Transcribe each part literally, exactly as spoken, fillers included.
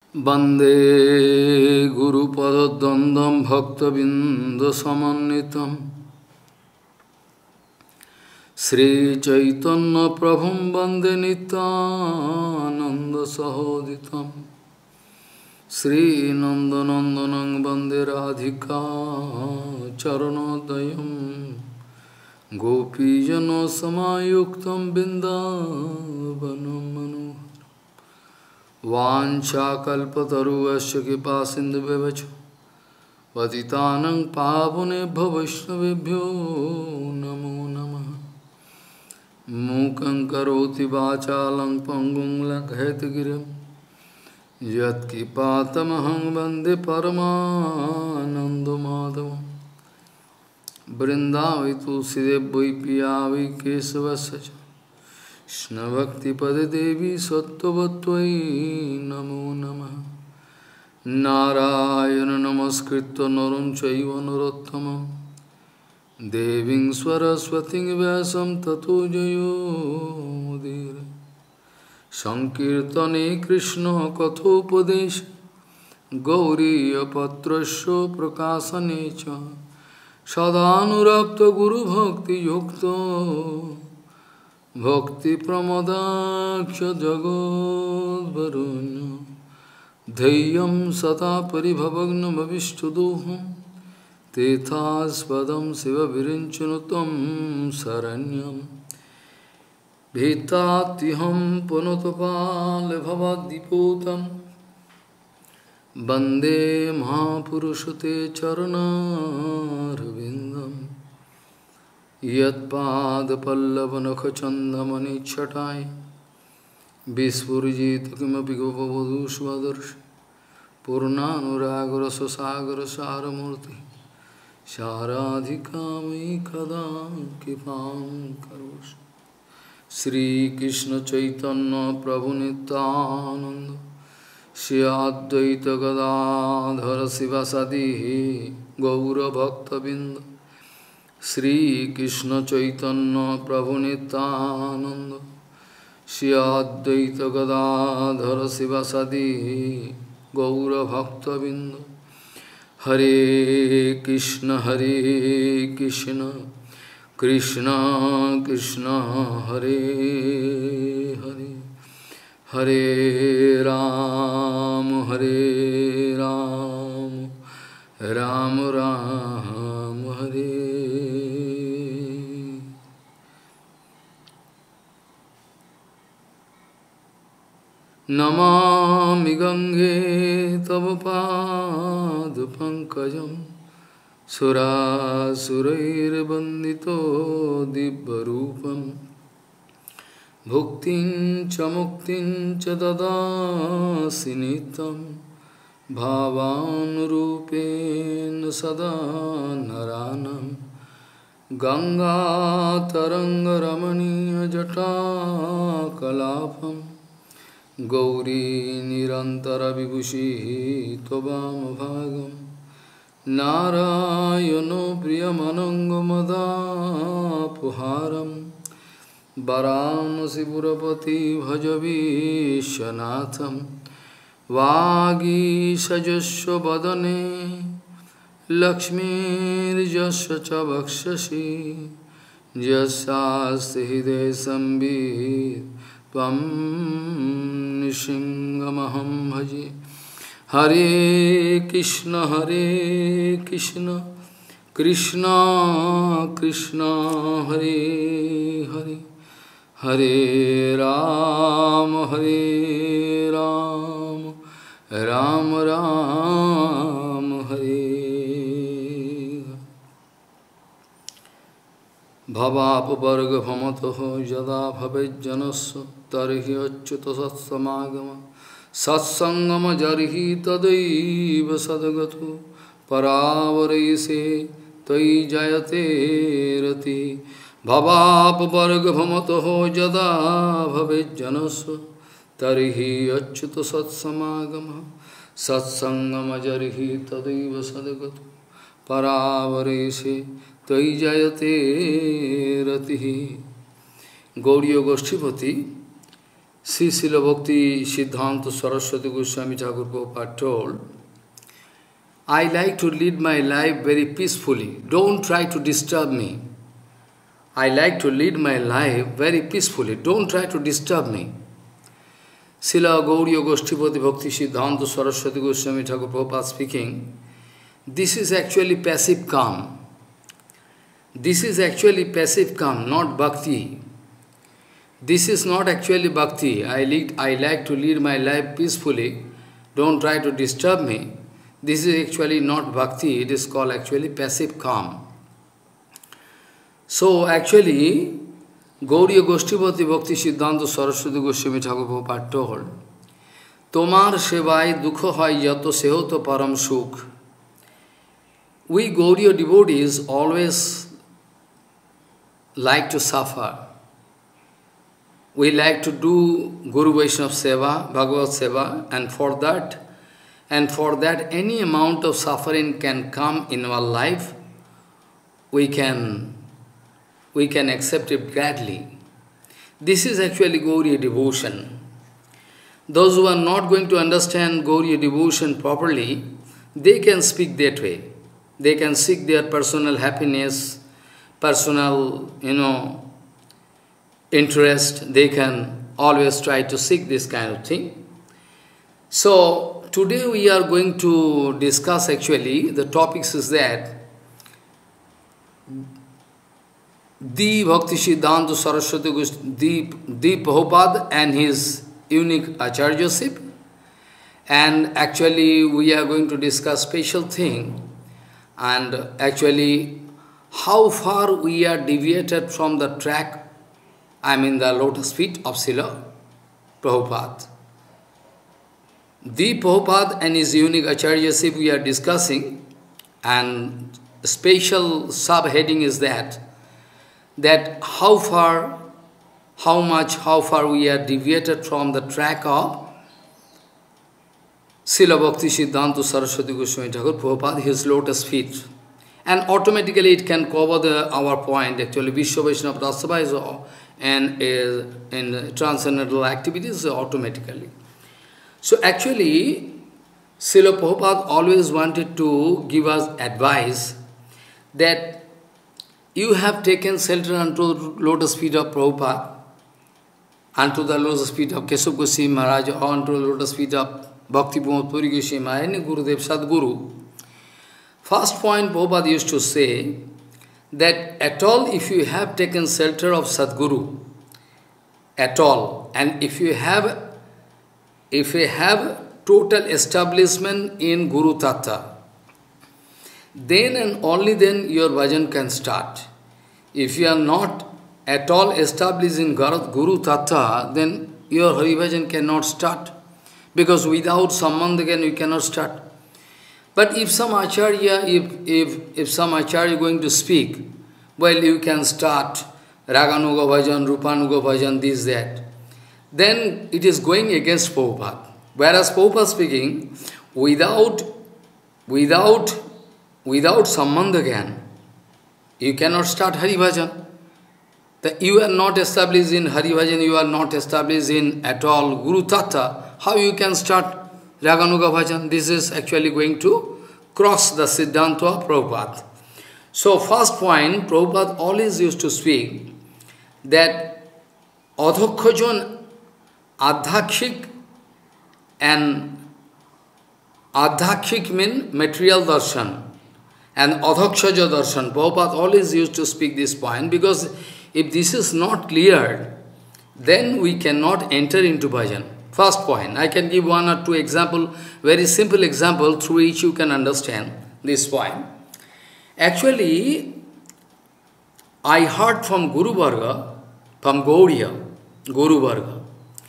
वंदे गुरुपद्वंद्वं भक्तबिंदसमन्वितं श्रीचैतन्यप्रभुं वंदे नित्यानन्दसहोदितं श्रीनन्दनन्दनं वंदे राधिका चरणोदयं गोपीजनसमायुक्तं बिन्दावनं मनोहरम् वाञ्छाकल्पतरुश्च कृपासिन्धुव्यवच पतितानं पावनेभ्यो वैष्णवेभ्यो नमो नमः। मूकं करोति वाचालं पङ्गुं लङ्घयतिगिरिं यत्कृपातमहं वन्दे परमानन्दमाधवं। वृन्दावै तुलसीदेव वै पिया वै केशवस्य च कृष्णभक्तिपदे देवी सत्त्ववत्त्वयि नमो नमः। नारायण नमस्कृत्य नरं चैव नरोत्तमं देवीं सरस्वतीं व्यासं ततो जयो मुदीरये। संकीर्तने कृष्ण कथोपदेशे गौरीयपत्रस्य प्रकाशने च सदानुरक्तो गुरुभक्तियुक्तो भक्ति प्रमदाक्ष जगोद्वरुण्य धैर्यं सदा परिभवग्नमविष्टदोहं तेथास्पदं शिवविरिञ्चनुतं शरण्यं भीतात्युहं पुनतपालभवद्दिपूतं वन्दे महापुरुषं ते चरणारविन्दम् यत्पादपल्लवनखचन्दमनिच्छटाय विस्फुरिजित किमपि गोपवधू स्वदर्शि पूर्णानुरागरससागरसारमूर्ति साराधिकामयि कदा कृपां करोषि। श्रीकृष्णचैतन्य प्रभुनितानन्द श्री अद्वैत गदाधर शिवासादि गौरभक्तबिंद श्री कृष्ण चैतन्य प्रभु नित्यानंद श्री अद्वैत गदाधर शिवासादि गौरभक्तबिंद। हरे कृष्ण हरे कृष्ण कृष्ण कृष्ण हरे हरे हरे राम हरे राम राम राम हरे। नमामि गंगे तव पादपङ्कजं सुरासुरैर्वन्दितो दिव्यरूपं भुक्तिं च मुक्तिं च ददासि नित्यं भावानुरूपेण सदा नरानं। गंगातरङ्गरमणीयजटाकलापं गौरी निरन्तरविभूषिः त्ववामभागं नारायणो प्रियमनङ्गमदापहारं वरानसीपुरपति भज विश्वनाथं। वागीशजस्व वदने लक्ष्मीर्यस्य च वक्षसि यस्यास्ति हृदये संवित् त्वं नृसिंहमहं भजे। हरे कृष्ण हरे कृष्ण कृष्ण कृष्ण हरे हरे हरे राम हरे राम राम राम हरे। भवापवर्गभमतः यदा भवेज्जनस्य तर्हि अच्युत सत्समागम सत्संगम जर्हि तदैव सद्गतो परावरयसे त्वयि जयते रति। भवापवर्गभमतः यदा भवेज्जनस्य तर्हि अच्युत सत्समागम सत्संगम जर्हि तदैव सद्गतो परावरयसे त्वयि जयते रति। Gaudiya गोष्ठीपति Sri Srila Bhakti Siddhanta Saraswati Goswami Thakur Prabhupada told, I like to lead my life very peacefully. Don't try to disturb me. I like to lead my life very peacefully. Don't try to disturb me. Srila Gauriya Goshtipati Bhakti Siddhanta Saraswati Goswami Thakur Prabhupada speaking, this is actually passive calm. This is actually passive calm, not bhakti. This is not actually bhakti. I, lead, I like to lead my life peacefully. Don't try to disturb me. This is actually not bhakti. It is called actually passive calm. So actually, Gauriya Goshtipati Bhakti Siddhanta Saraswati Goswami Thakur Prabhupada told, Tomar sevai dukha hai yato sehoto param sukh. We Gauriya devotees always like to suffer. We like to do Guru Vaishnava Seva, Bhagavad Seva, and for that, and for that any amount of suffering can come in our life, we can, we can accept it gladly. This is actually Gauriya devotion. Those who are not going to understand Gauriya devotion properly, they can speak that way. They can seek their personal happiness, personal, you know, interest. They can always try to seek this kind of thing. So, today we are going to discuss actually, the topics is that the Bhakti Siddhanta Saraswati Goswami, the Prabhupada and his unique acharyaship, and actually we are going to discuss special thing, and actually how far we are deviated from the track, I mean the lotus feet of Srila Prabhupada. The Prabhupada and his unique acharyaship we are discussing, and special subheading is that, that how far, how much, how far we are deviated from the track of Srila Bhakti Siddhanta Saraswati Goswami Thakur Prabhupada, his lotus feet. And automatically it can cover the, our point, actually Vishwa Vaishnava Rasa Sabha is and is in transcendental activities automatically. So actually, Srila Prabhupada always wanted to give us advice that you have taken shelter unto lotus feet of Prabhupada, unto the lotus feet of Keshav Goswami Maharaj, or unto the lotus feet of Bhakti Pramod Puri Goswami Maharaj, and Gurudev Sadguru. First point Prabhupada used to say that at all if you have taken shelter of Sadguru, at all, and if you have if you have total establishment in Guru Tattva, then and only then your bhajan can start. If you are not at all established in Guru Tattva, then your Hari Bhajan cannot start. Because without Sambandhagan you cannot start. But if some Acharya, if, if, if some Acharya is going to speak, well, you can start Raganuga Bhajan, Rupanuga Bhajan, this, that. Then it is going against Prabhupada. Whereas Prabhupada speaking, without, without, without Sambandhagan, you cannot start Hari Bhajan. That you are not established in Hari Bhajan, you are not established in at all Guru Tattva, how you can start Raganuga Bhajan? This is actually going to cross the Siddhanta of Prabhupada. So first point, Prabhupada always used to speak that Adhokhajan, Adhakshik and Adhakshik mean material darshan and Adhakshaja darshan. Prabhupada always used to speak this point because if this is not clear, then we cannot enter into bhajan. First point, I can give one or two example, very simple example through which you can understand this point. Actually, I heard from Guru Varga, from Gauriya, Guru Varga,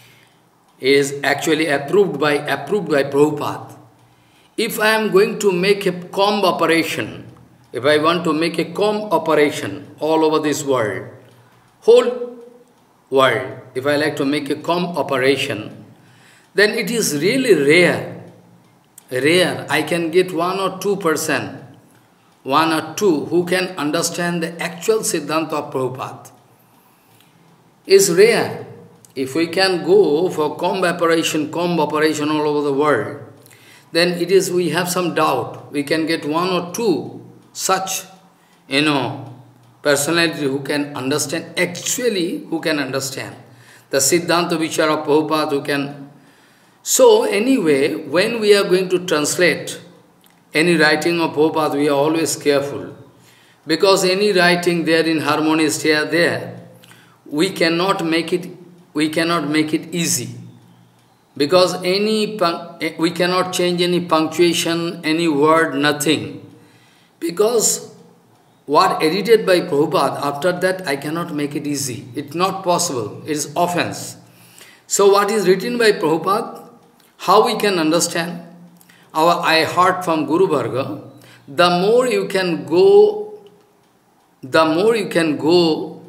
is actually approved by, approved by Prabhupada. If I am going to make a comb operation, if I want to make a comb operation all over this world, whole world, if I like to make a comb operation, then it is really rare, rare. I can get one or two percent, one or two who can understand the actual Siddhanta of Prabhupada. It's rare. if we can go for comb operation, comb operation all over the world, then it is, we have some doubt. We can get one or two such, you know, personality who can understand, actually who can understand. The Siddhanta Vichara of Prabhupada who can. So anyway, when we are going to translate any writing of Prabhupada, we are always careful. Because any writing there in harmony is here, there, we cannot make it, we cannot make it easy. Because any, we cannot change any punctuation, any word, nothing. Because what edited by Prabhupada, after that I cannot make it easy. It's not possible. It is offense. So what is written by Prabhupada, how we can understand? Our I heard from Guru Varga, the more you can go, the more you can go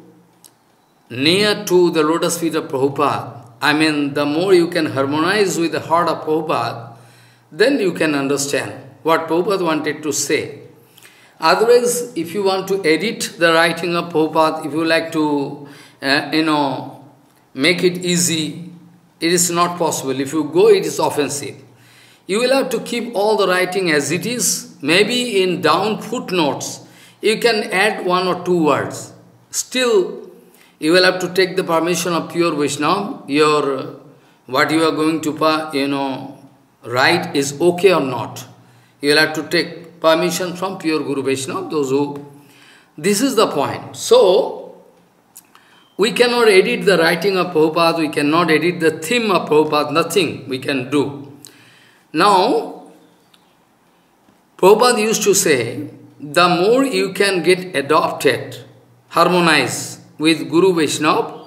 near to the lotus feet of Prabhupada, I mean, the more you can harmonize with the heart of Prabhupada, then you can understand what Prabhupada wanted to say. Otherwise, if you want to edit the writing of Prabhupada, if you like to, uh, you know, make it easy, it is not possible. If you go, it is offensive. You will have to keep all the writing as it is. Maybe in down footnotes, you can add one or two words. Still, you will have to take the permission of pure Vaishnava. Your, what you are going to, you know, write is okay or not. You will have to take permission from pure Guru Vaishnava, those who... This is the point. So, we cannot edit the writing of Prabhupada, we cannot edit the theme of Prabhupada, nothing we can do. Now, Prabhupada used to say, the more you can get adopted, harmonize with Guru Vaishnava,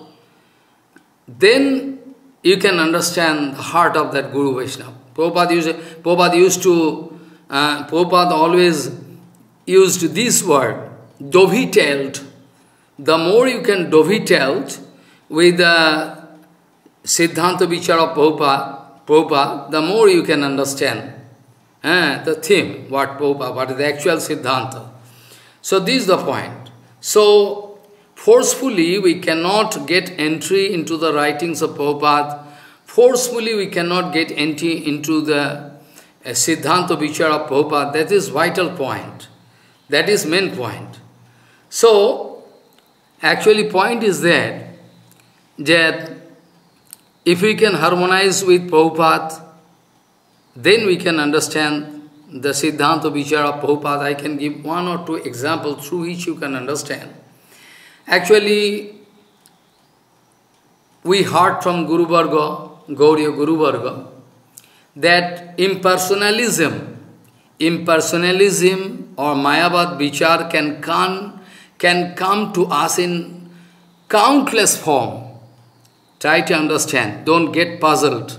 then you can understand the heart of that Guru Vaishnava. Prabhupada used, Prabhupada used to Uh, Prabhupada always used this word, dovetailed. The more you can dovetailed with the Siddhanta Vichara of Prabhupada, Prabhupada, the more you can understand uh, the theme, what Prabhupada, what is the actual Siddhanta. So this is the point. So forcefully we cannot get entry into the writings of Prabhupada. Forcefully we cannot get entry into the a Siddhanta Vichara of Prabhupada. That is vital point. That is main point. So, actually point is that, that if we can harmonize with Prabhupada, then we can understand the Siddhanta Vichara of Prabhupada. I can give one or two examples through which you can understand. Actually, we heard from Guru Varga, Gauriya Guru Varga, that impersonalism, impersonalism or Mayavad Vichar can come, can come to us in countless form. Try to understand, don't get puzzled.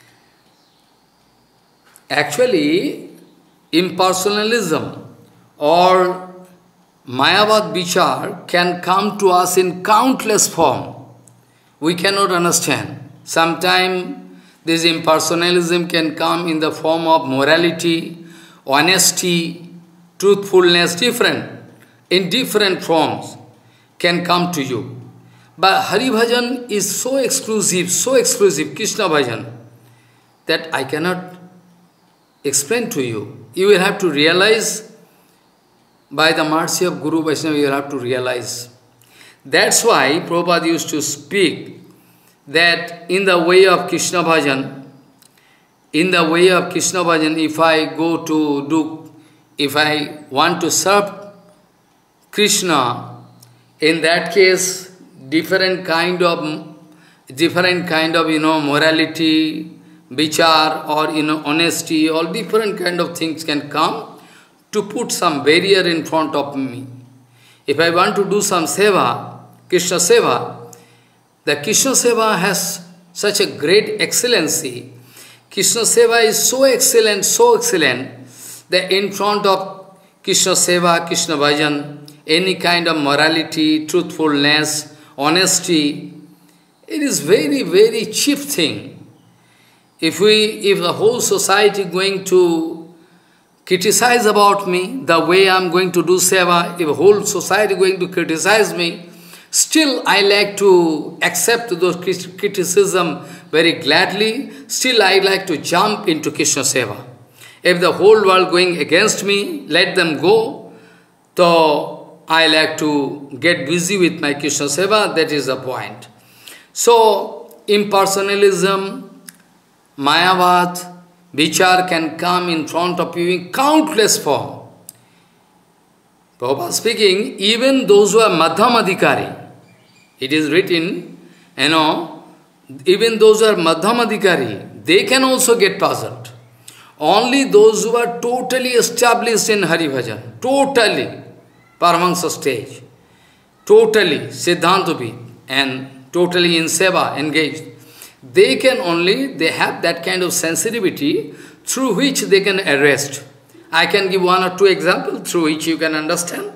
Actually, impersonalism or Mayavad Vichar can come to us in countless form. We cannot understand. Sometimes this impersonalism can come in the form of morality, honesty, truthfulness, different, in different forms can come to you. But Hari Bhajan is so exclusive, so exclusive, Krishna Bhajan, that I cannot explain to you. You will have to realize, by the mercy of Guru Vaishnava, you will have to realize. That's why Prabhupada used to speak that in the way of Krishna Bhajan, in the way of Krishna Bhajan, if I go to do, if I want to serve Krishna, in that case, different kind of, different kind of, you know, morality, vichar, or, you know, honesty, all different kind of things can come to put some barrier in front of me. If I want to do some seva, Krishna seva, the Krishna Seva has such a great excellency. Krishna Seva is so excellent, so excellent, that in front of Krishna Seva, Krishna Bhajan, any kind of morality, truthfulness, honesty, it is very, very cheap thing. If we, if the whole society going to criticize about me, the way I am going to do seva, if the whole society going to criticize me, Still, I like to accept those criticism very gladly. Still, I like to jump into Krishna Seva. If the whole world going against me, let them go. So, I like to get busy with my Krishna Seva. That is the point. So, impersonalism, Mayavad, Vichar can come in front of you in countless form. Prabhupada speaking, even those who are Madhyamadhikari, it is written, you know, even those who are Madhyamadhikari, they can also get puzzled. Only those who are totally established in Hari Bhajan, totally, Paramahansa stage, totally, Siddhantavid, and totally in Seva, engaged, they can only, they have that kind of sensitivity through which they can arrest. I can give one or two examples through which you can understand.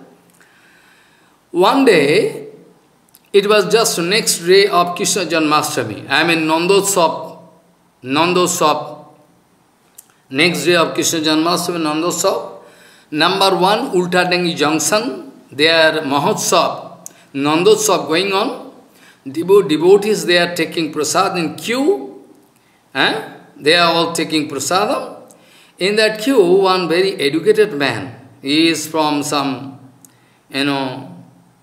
One day, it was just next day of Krishna Janmashtami. I mean Nandotsav, Nandotsav, next day of Krishna Janmashtami, Nandotsav. Number one, Ultadangi Junction, there Mahotsav, Nandotsav going on. Devo devotees, they are taking prasad in queue. Eh? They are all taking prasadam. In that queue, one very educated man, he is from some, you know,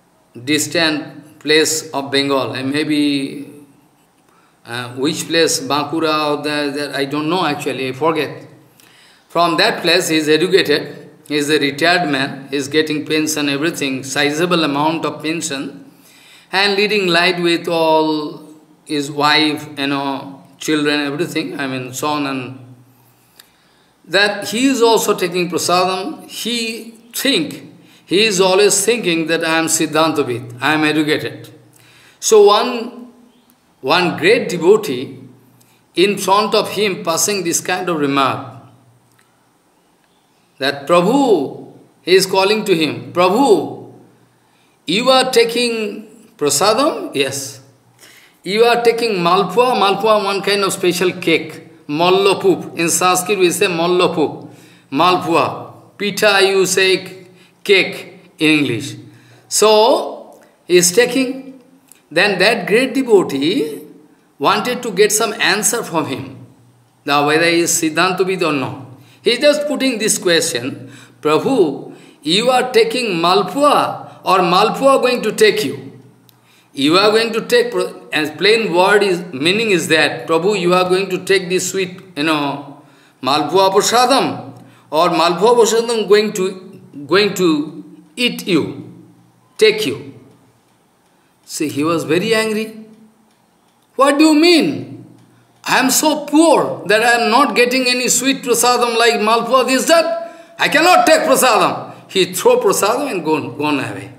distant place of Bengal, and maybe uh, which place, Bankura or there, there, I don't know actually, I forget. From that place, he is educated, he is a retired man, he is getting pension, everything, sizable amount of pension, and leading life with all his wife, you know, children, everything, I mean, son and that he is also taking prasadam. He think, he is always thinking that I am Siddhantavid, I am educated. So one, one great devotee in front of him passing this kind of remark, that Prabhu, he is calling to him, Prabhu, you are taking prasadam? Yes. You are taking malpua, malpua one kind of special cake. Mallopup. In Sanskrit we say mallopup. Malpua. Pita you say cake in English. So, he is taking. Then that great devotee wanted to get some answer from him. Now whether he is Siddhantavid or not. He is just putting this question. Prabhu, you are taking malpua or malpua going to take you? You are going to take, as plain word is, meaning is that, Prabhu, you are going to take this sweet, you know, Malpua Prasadam, or Malpua Prasadam going to, going to eat you, take you. See, he was very angry. What do you mean? I am so poor that I am not getting any sweet prasadam like Malpua, this, that. I cannot take prasadam. He threw prasadam and gone, gone away.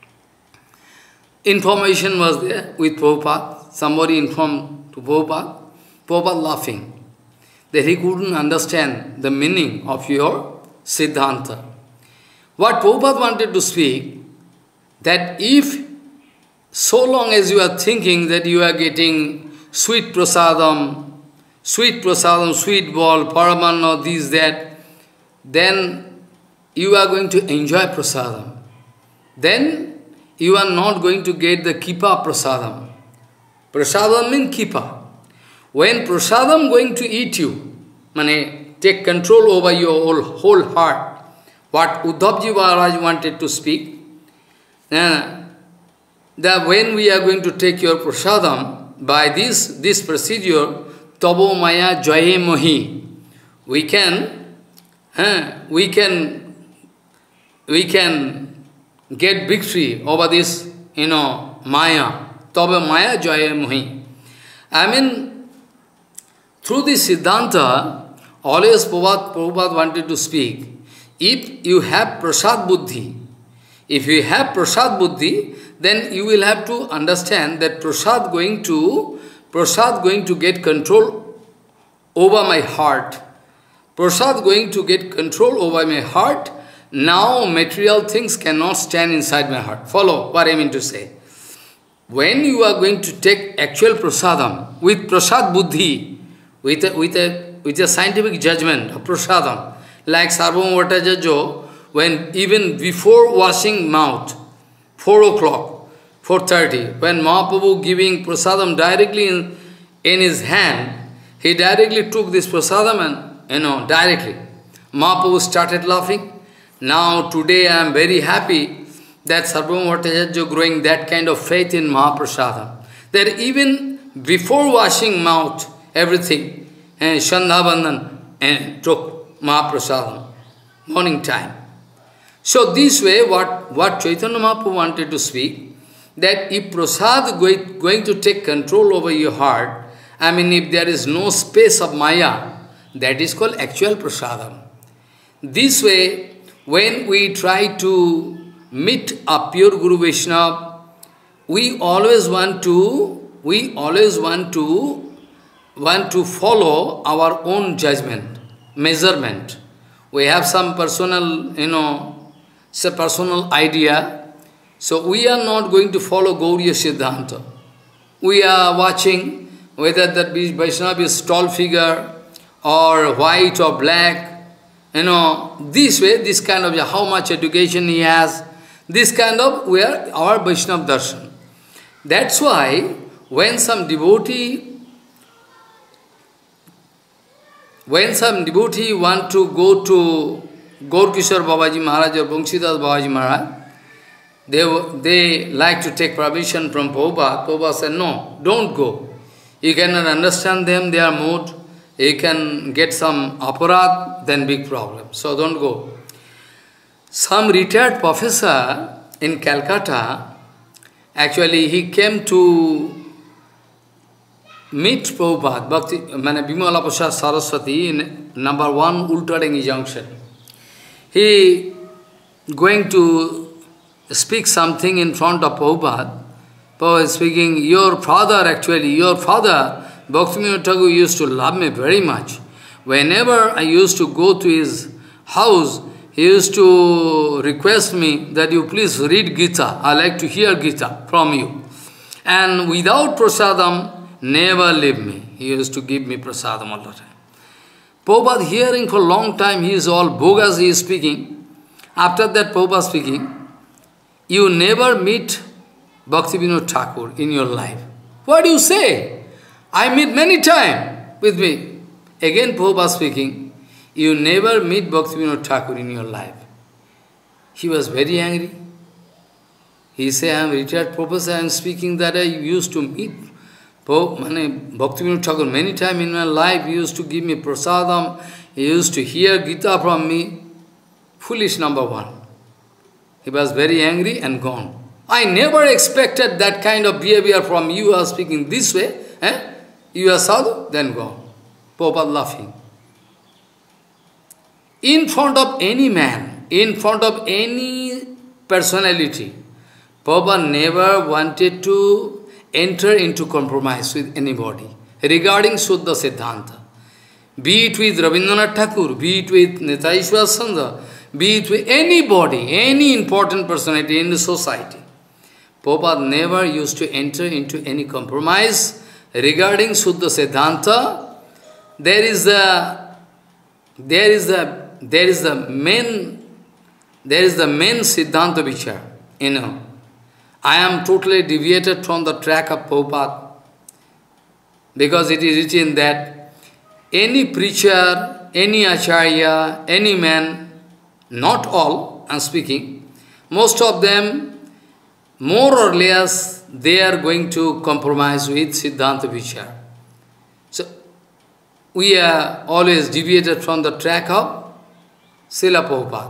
Information was there with Prabhupada. Somebody informed to Prabhupada. Prabhupada laughing. That he couldn't understand the meaning of your Siddhanta. What Prabhupada wanted to speak, that if so long as you are thinking that you are getting sweet prasadam, sweet prasadam, sweet ball, paramanna, this, that, then you are going to enjoy prasadam. Then you are not going to get the kipa prasadam. Prasadam means kipa. When prasadam going to eat you, mane, take control over your whole, whole heart, what Uddhavji Maharaj wanted to speak, uh, that when we are going to take your prasadam, by this, this procedure, tabo maya jaye mohi, we can, uh, we can, we can get victory over this, you know, maya. Taba maya jaya mohi. I mean, through this Siddhanta, always Prabhupada, Prabhupada wanted to speak, if you have prasad buddhi, if you have prasad buddhi, then you will have to understand that prasad going to, prasad going to get control over my heart. Prasad going to get control over my heart. Now material things cannot stand inside my heart. Follow what I mean to say. When you are going to take actual prasadam with prasad buddhi, with a, with a, with a scientific judgment of prasadam, like Sarvabhauma Bhattacharya, when even before washing mouth, four o'clock, four thirty, when Mahaprabhu giving prasadam directly in, in his hand, he directly took this prasadam and, you know, directly. Mahaprabhu started laughing. Now today I am very happy that Sarvabhauma Bhattacharya growing that kind of faith in Mahaprasadam. That even before washing mouth, everything, and Sandhabandhan, and took Mahaprasadam, morning time. So this way, what, what Chaitanya Mahaprabhu wanted to speak, that if prasad going, going to take control over your heart, I mean if there is no space of Maya, that is called actual prasadam. This way, when we try to meet a pure Guru Vaishnava, we always want to, we always want to, want to follow our own judgment, measurement. We have some personal, you know, it's a personal idea. So we are not going to follow Gauriya Siddhanta. We are watching whether that Vaishnava is tall figure or white or black. You know, this way, this kind of, how much education he has, this kind of, we are our Vaishnava darshan. That's why, when some devotee, when some devotee want to go to Gaurkishore Babaji Maharaj or Banshidas Babaji Maharaj, they, they like to take permission from Prabhupada. Prabhupada said, no, don't go. You cannot understand them, their mood. You can get some aparat, then big problem. So don't go. Some retired professor in Calcutta, actually he came to meet Prabhupada, Bhakti, Mane Bimala Prasad Saraswati in number one Ultadengi Junction. He going to speak something in front of Prabhupada. Prabhupada is speaking, your father actually, your father, Bhaktivinoda Thakur used to love me very much. Whenever I used to go to his house, he used to request me that you please read Gita. I like to hear Gita from you. And without prasadam, never leave me. He used to give me prasadam all the time. Prabhupada hearing for a long time, he is all bogus, he is speaking. After that Prabhupada speaking, you never meet Bhaktivinoda Thakur in your life. What do you say? I meet many times with me. Again Prabhupada speaking, you never meet Bhaktivinoda Thakur in your life. He was very angry. He said, I am retired professor, I am speaking that I used to meet Bhaktivinoda Thakur many times in my life. He used to give me prasadam, he used to hear Gita from me. Foolish number one. He was very angry and gone. I never expected that kind of behavior from you. You are speaking this way. Eh? You are sadhu, then gone. Prabhupada laughing. In front of any man, in front of any personality, Prabhupada never wanted to enter into compromise with anybody regarding Suddha Siddhanta. Be it with Rabindranath Thakur, be it with Nitai Ishwar be it with anybody, any important personality in the society. Prabhupada never used to enter into any compromise regarding Suddha Siddhanta. There is the, there is the, there is the main, there is the main Siddhanta Vichar, you know. I am totally deviated from the track of Prabhupada, because it is written that any preacher, any acharya, any man, not all, I am speaking, most of them, more or less, they are going to compromise with Siddhanta Vichar. So, we are always deviated from the track of Srila Prabhupada.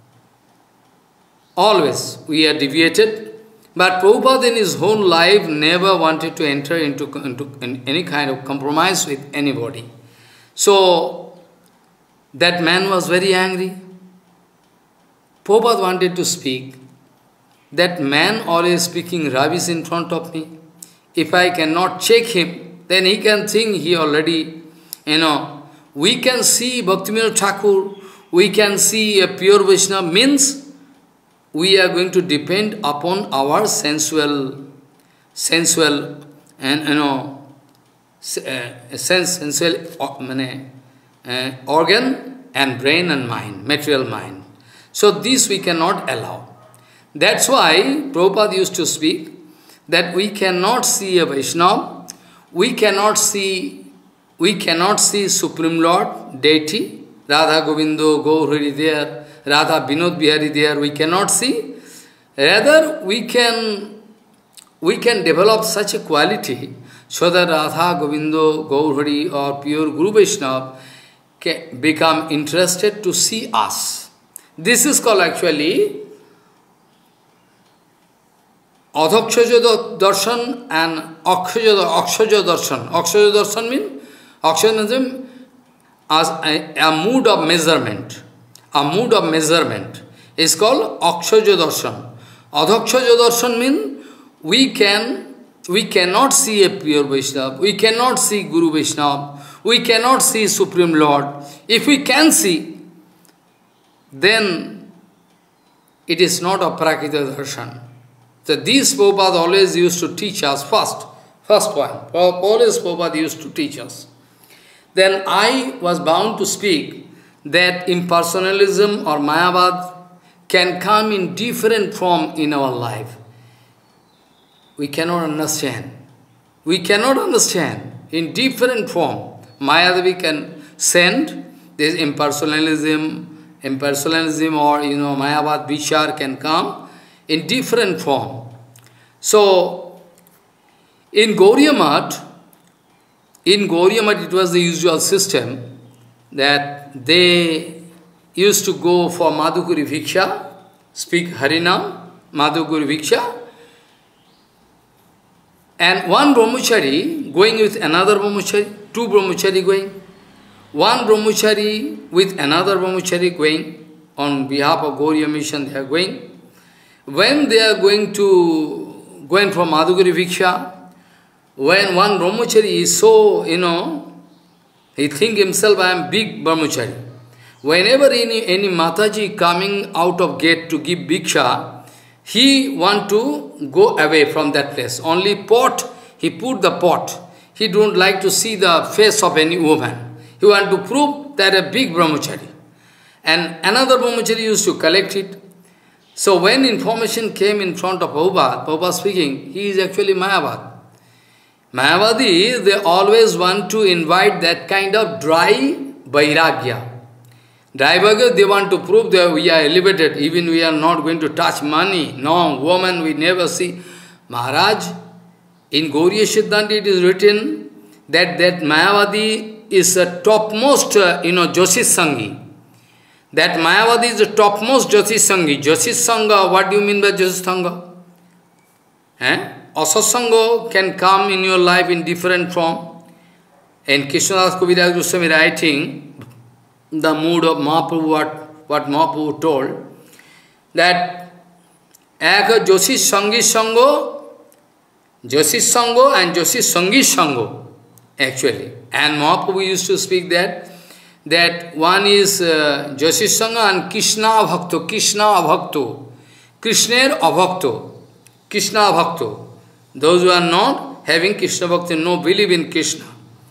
Always, we are deviated. But Prabhupada in his whole life never wanted to enter into, into in any kind of compromise with anybody. So, that man was very angry. Prabhupada wanted to speak. That man always speaking rubbish in front of me. If I cannot check him, then he can think he already, you know, we can see Bhaktivinoda Thakur, we can see a pure Vaishnava, means we are going to depend upon our sensual, sensual, and you know, uh, sense, sensual uh, organ and brain and mind, material mind. So this we cannot allow. That's why Prabhupada used to speak that we cannot see a Vaishnava, we cannot see, we cannot see Supreme Lord, deity, Radha Govindo, Gaur Hari there, Radha Vinod Bihari there, we cannot see. Rather, we can, we can develop such a quality so that Radha Govindo, Gaur Hari or pure Guru Vaishnava can become interested to see us. This is called actually Adhokshaja Darshan and Akshaja, Akshaja Darshan. Akshaja Darshan means, Akshaja as a, a mood of measurement. A mood of measurement is called Akshaja Darshan. Adhokshaja Darshan means we can, we cannot see a pure Vaishnava, we cannot see Guru Vaishnava, we cannot see Supreme Lord. If we can see, then it is not a Prakita Darshan. So these Prabhupada always used to teach us first, first point. Always Prabhupada used to teach us. Then I was bound to speak that impersonalism or Mayavad can come in different form in our life. We cannot understand. We cannot understand in different form. Mayadavi can send this impersonalism, impersonalism or you know Mayavad Vichar can come in different form. So, in Gauriya Math, in Gauriya Math it was the usual system that they used to go for Madhukuri Viksha, speak Harinam, Madhukuri Viksha, and one Brahmachari going with another Brahmachari, two Brahmachari going, one Brahmachari with another Brahmachari going, on behalf of Gauriya Mission they are going. When they are going to, going from Madhukuri Viksha, when one Brahmachari is so, you know, he think himself, I am big Brahmachari. Whenever any, any Mataji coming out of gate to give Bhiksha, he want to go away from that place. Only pot, he put the pot. He don't like to see the face of any woman. He want to prove that a big Brahmachari. And another Brahmachari used to collect it. So when information came in front of Prabhupada, Prabhupada speaking, he is actually Mayavad. Mayavadi, they always want to invite that kind of dry Vairagya. Dry Vairagya, they want to prove that we are elevated, even we are not going to touch money. No, woman we never see. Maharaj, in Gauriya Siddhanta it is written that that Mayavadi is the topmost, uh, you know, Jyotish Sangi. That Mayavadi is the topmost Jyotish Sangi. Jyotish Sangha, what do you mean by Jyotish Sangha? Eh? Asasanga can come in your life in different form. In Krishnadas Kaviraj Goswami writing, the mood of Mahaprabhu, what, what Mahaprabhu told, that Eka Jyotish Sangi Sango, Jyotish Sango and Jyotish Sangi Sango, actually. And Mahaprabhu used to speak that, that one is uh, Jyotish Sangha and Krishna Bhakto, Krishna Bhakto, Krishner Abhakto, Krishna Bhakto. Those who are not having Krishna Bhakti, no believe in Krishna.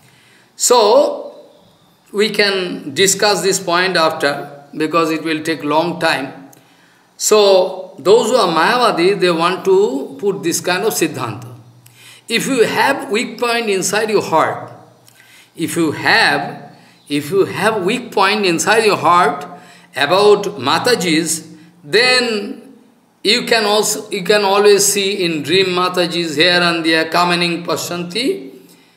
So, we can discuss this point after, because it will take long time. So, those who are Mayavadi, they want to put this kind of Siddhanta. If you have weak point inside your heart, if you have If you have weak point inside your heart about Matajis, then you can also you can always see in dream Matajis here and there kamaning pashanti,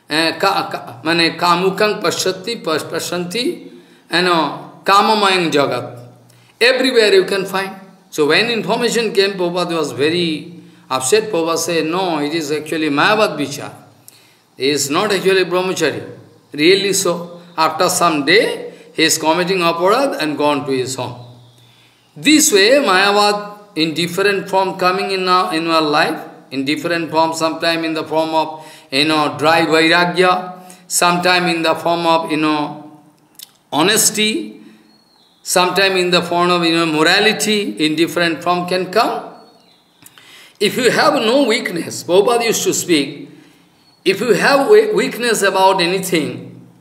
mane kamukang pashanti, pashanti, and kamamayang jagat. Everywhere you can find. So when information came, Prabhupada was very upset. Prabhupada said, no, it is actually Mayavad Vichar. It is not actually Brahmachari. Really so. After some day, he is committing aparadh and gone to his home. This way, Mayavad in different form coming in our, in our life, in different form, sometime in the form of, you know, dry Vairagya, sometime in the form of, you know, honesty, sometime in the form of, you know, morality, in different form can come. If you have no weakness, Prabhupada used to speak, if you have weakness about anything,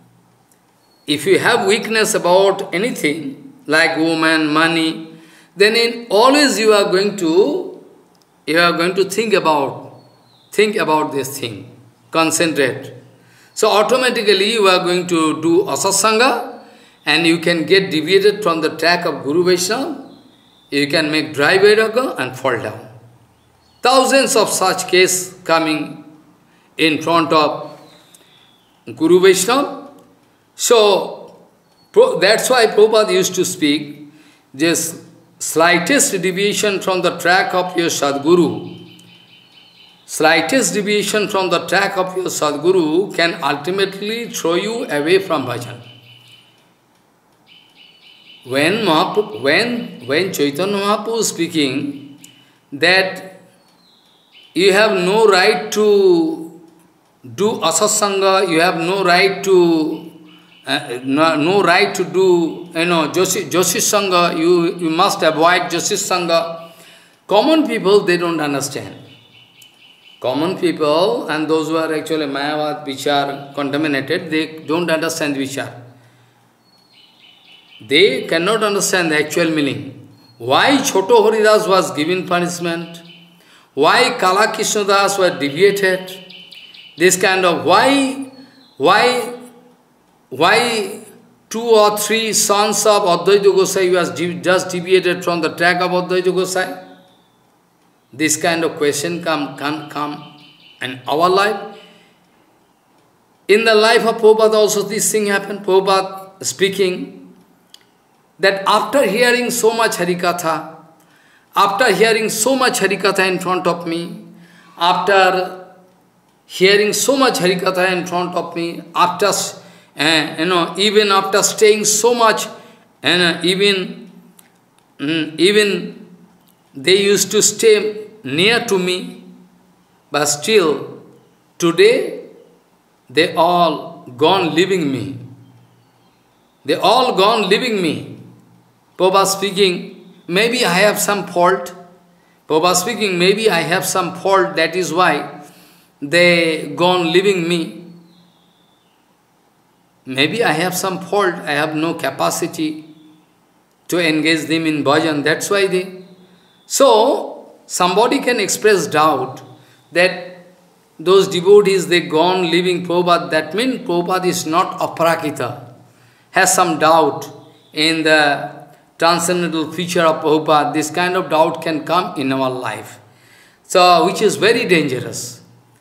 if you have weakness about anything, like woman, money, then in always you are going to, you are going to think about, think about this thing, concentrate. So automatically you are going to do asatsanga and you can get deviated from the track of Guru Vaishnava. You can make dry vairagya and fall down. Thousands of such cases coming in front of Guru Vaishnava. So that's why Prabhupada used to speak, this slightest deviation from the track of your Sadguru, slightest deviation from the track of your Sadguru can ultimately throw you away from bhajan. When, Mahaprabhu, when, when Chaitanya Mahaprabhu is speaking that you have no right to do asatsanga, you have no right to uh, no, no right to do, you know, Joshi, Joshi Sangha, you, you must avoid Joshi Sangha. Common people, they don't understand. Common people and those who are actually Mayavad, which are contaminated, they don't understand Vichar. They cannot understand the actual meaning. Why Choto Haridas was given punishment? Why Kala Krishnadas were deviated? This kind of why, why, why two or three sons of Advaita Gosai was just deviated from the track of Advaita Gosai? This kind of question come, can come in our life. In the life of Prabhupada also this thing happened. Prabhupada speaking that after hearing so much Harikatha, after hearing so much Harikatha in front of me, after hearing so much Harikatha in front of me, after, uh, you know, even after staying so much, and uh, even, um, even they used to stay near to me, but still, today, they all gone leaving me. They all gone leaving me. Prabhupada speaking, maybe I have some fault. Prabhupada speaking, maybe I have some fault, that is why they gone leaving me. Maybe I have some fault, I have no capacity to engage them in bhajan, that's why they... So, somebody can express doubt that those devotees, they gone leaving Prabhupada, that means Prabhupada is not aprakita, has some doubt in the transcendental feature of Prabhupada. This kind of doubt can come in our life. So, which is very dangerous.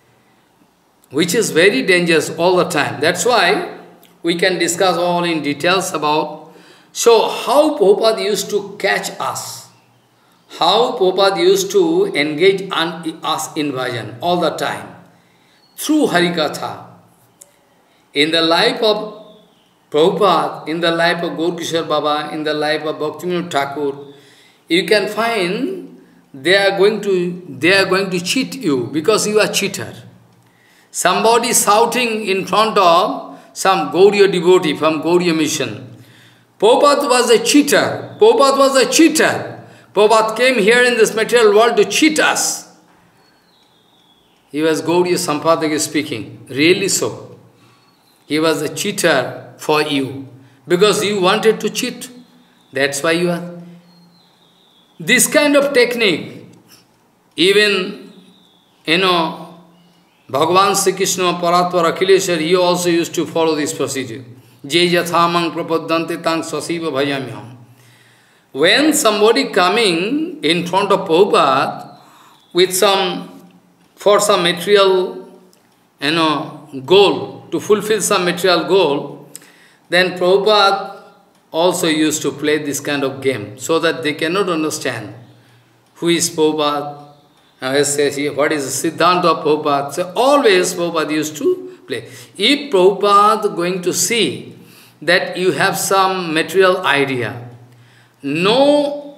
Which is very dangerous all the time. That's why we can discuss all in details about, so how Prabhupada used to catch us. How Prabhupada used to engage us in bhajan all the time. Through Harikatha. In the life of Prabhupada, in the life of Gaurkishore Baba, in the life of Bhaktivinoda Thakur, you can find they are going to they are going to cheat you because you are cheater. Somebody shouting in front of some Gauriya devotee from Gauriya mission. Prabhupada was a cheater. Prabhupada was a cheater. Prabhupada came here in this material world to cheat us. He was Gauriya Sampadaka speaking. Really so. He was a cheater for you, because you wanted to cheat. That's why you are. This kind of technique, even, you know, Bhagavan Sri Krishna Paratvar Akhileshwar, he also used to follow this procedure. Je yathamang prapaddante tang sasiva bhajamyam. When somebody coming in front of Prabhupada with some, for some material, you know, goal, to fulfill some material goal, then Prabhupada also used to play this kind of game, so that they cannot understand who is Prabhupada, what is the Siddhanta of Prabhupada. So always Prabhupada used to play. If Prabhupada going to see that you have some material idea, no,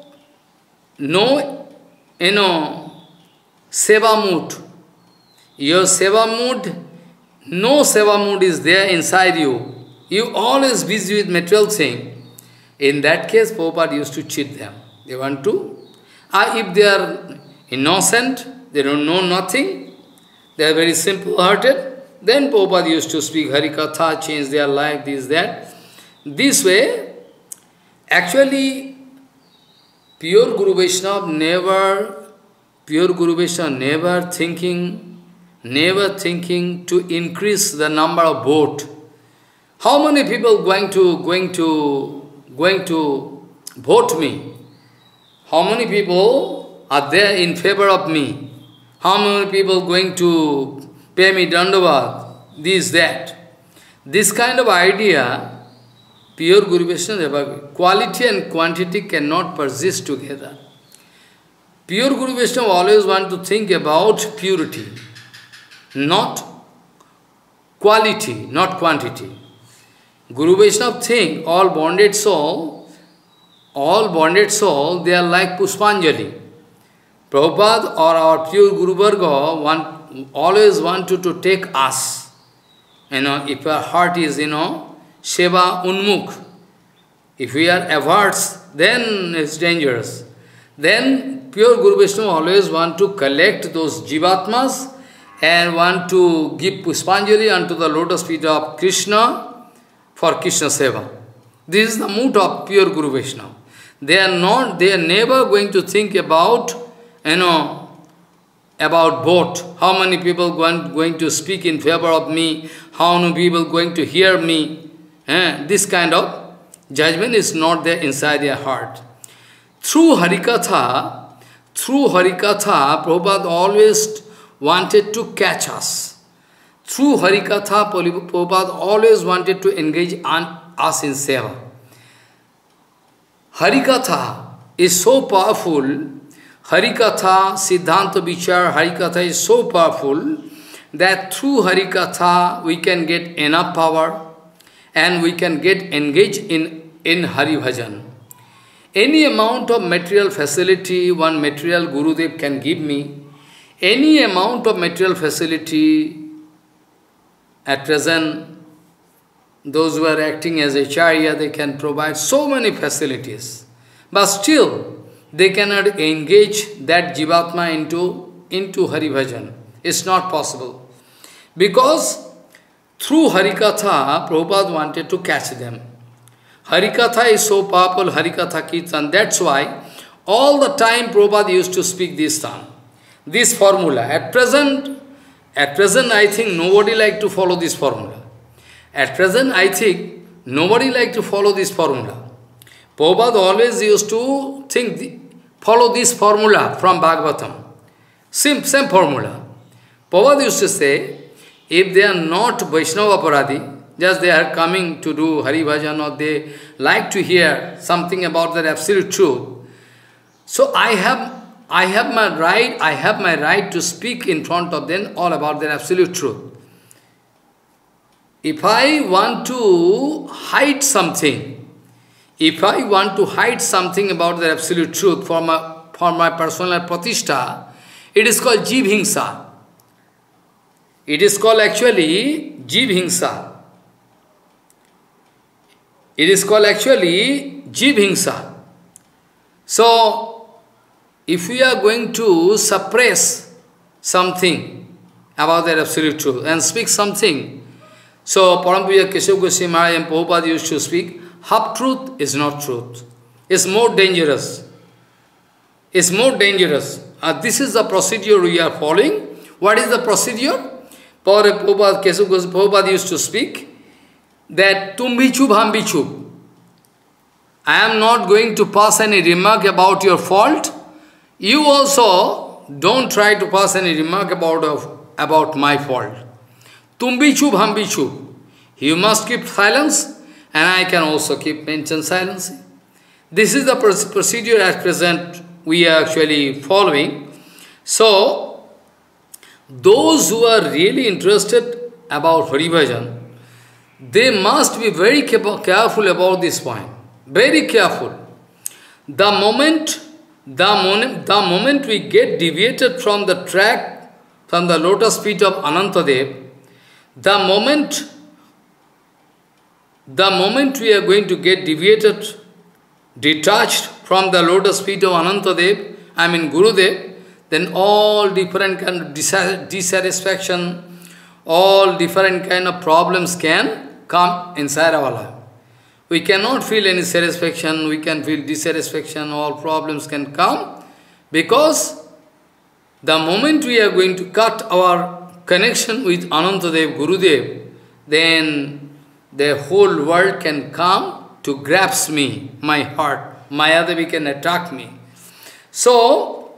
no, you know, seva mood, your seva mood, no seva mood is there inside you, you always busy with material thing. In that case, Prabhupada used to cheat them. They want to, uh, if they are innocent, they don't know nothing, they are very simple-hearted, then Prabhupada used to speak Harikatha, change their life, this, that. This way, actually, pure Guru Vaishnava never, pure Guru Vaishnava never thinking never thinking to increase the number of vote. How many people going to going to going to vote me? How many people are there in favor of me? How many people going to pay me dandavat? This, that. This kind of idea, pure Guru Vaishnava, quality and quantity cannot persist together. Pure Guru Vaishnava always want to think about purity, not quality, not quantity. Guru Vaishnava think all bonded soul, all bonded soul, they are like Pushpanjali. Prabhupada or our pure Guru Varga want, always want to, to take us. You know, if our heart is, you know, Seva Unmukh, if we are averse, then it's dangerous. Then pure Guru Vaishnava always want to collect those Jivatmas and want to give Pushpanjali unto the lotus feet of Krishna for Krishna Seva. This is the mood of pure Guru Vaishnava. They are not, they are never going to think about, you know, about vote. How many people going, going to speak in favor of me? How many people going to hear me? Eh? This kind of judgment is not there inside their heart. Through Harikatha, through Harikatha, Prabhupada always wanted to catch us. Through Harikatha, Prabhupada always wanted to engage on us in seva. Harikatha is so powerful. Harikatha, Siddhanta Vichar, Harikatha is so powerful that through Harikatha we can get enough power and we can get engaged in, in Hari Bhajan. Any amount of material facility one material Gurudev can give me, any amount of material facility at present, those who are acting as acharya, they can provide so many facilities. But still, they cannot engage that Jivatma into, into Hari Bhajan. It's not possible. Because through Harikatha, Prabhupada wanted to catch them. Harikatha is so powerful, Harikatha Kirtan. That's why all the time Prabhupada used to speak this term, this formula. At present, at present I think nobody like to follow this formula. At present I think nobody like to follow this formula. Prabhupada always used to think, the, follow this formula from Bhagavatam. Same, same formula. Prabhupada used to say, if they are not Vaishnava Aparadhi, just they are coming to do Hari Bhajan or they like to hear something about that absolute truth. So I have, I have my right, I have my right to speak in front of them all about their absolute truth. If I want to hide something, if I want to hide something about the absolute truth for my, for my personal pratishtha, it is called Jiv Hingsa. It is called actually Jiv Hingsa. It is called actually Jiv Hingsa. So, if we are going to suppress something about that absolute truth and speak something, so Parampuja Keshav Goswami Maharaj and Prabhupada used to speak, half truth is not truth. It's more dangerous. It's more dangerous. Uh, this is the procedure we are following. What is the procedure? Prabhupada Keshav Goswami Prabhupada used to speak that tum bhi chub, hum bhi chub. I am not going to pass any remark about your fault. You also don't try to pass any remark about, of, about my fault. Tum bhi chub, hum bhi chub. You must keep silence and I can also keep maintain silence. This is the procedure at present we are actually following. So, those who are really interested about Hari Bhajan, they must be very careful about this point. Very careful. The moment, the moment, the moment we get deviated from the track, from the lotus feet of Anantadev, the moment, the moment we are going to get deviated, detached from the lotus feet of Anantadev, I mean Gurudev, then all different kind of dissatisfaction, all different kind of problems can come inside our life. We cannot feel any satisfaction, we can feel dissatisfaction, all problems can come because the moment we are going to cut our connection with Anantadev, Gurudev, then the whole world can come to grasp me, my heart. Mayadevi can attack me. So,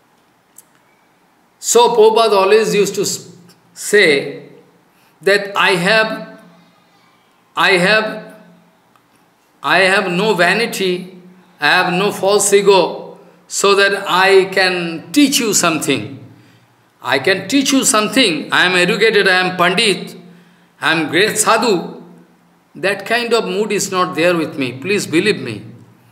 so Prabhupada always used to say that I have, I have, I have no vanity, I have no false ego, so that I can teach you something. I can teach you something. I am educated, I am Pandit, I am great sadhu. That kind of mood is not there with me. Please believe me.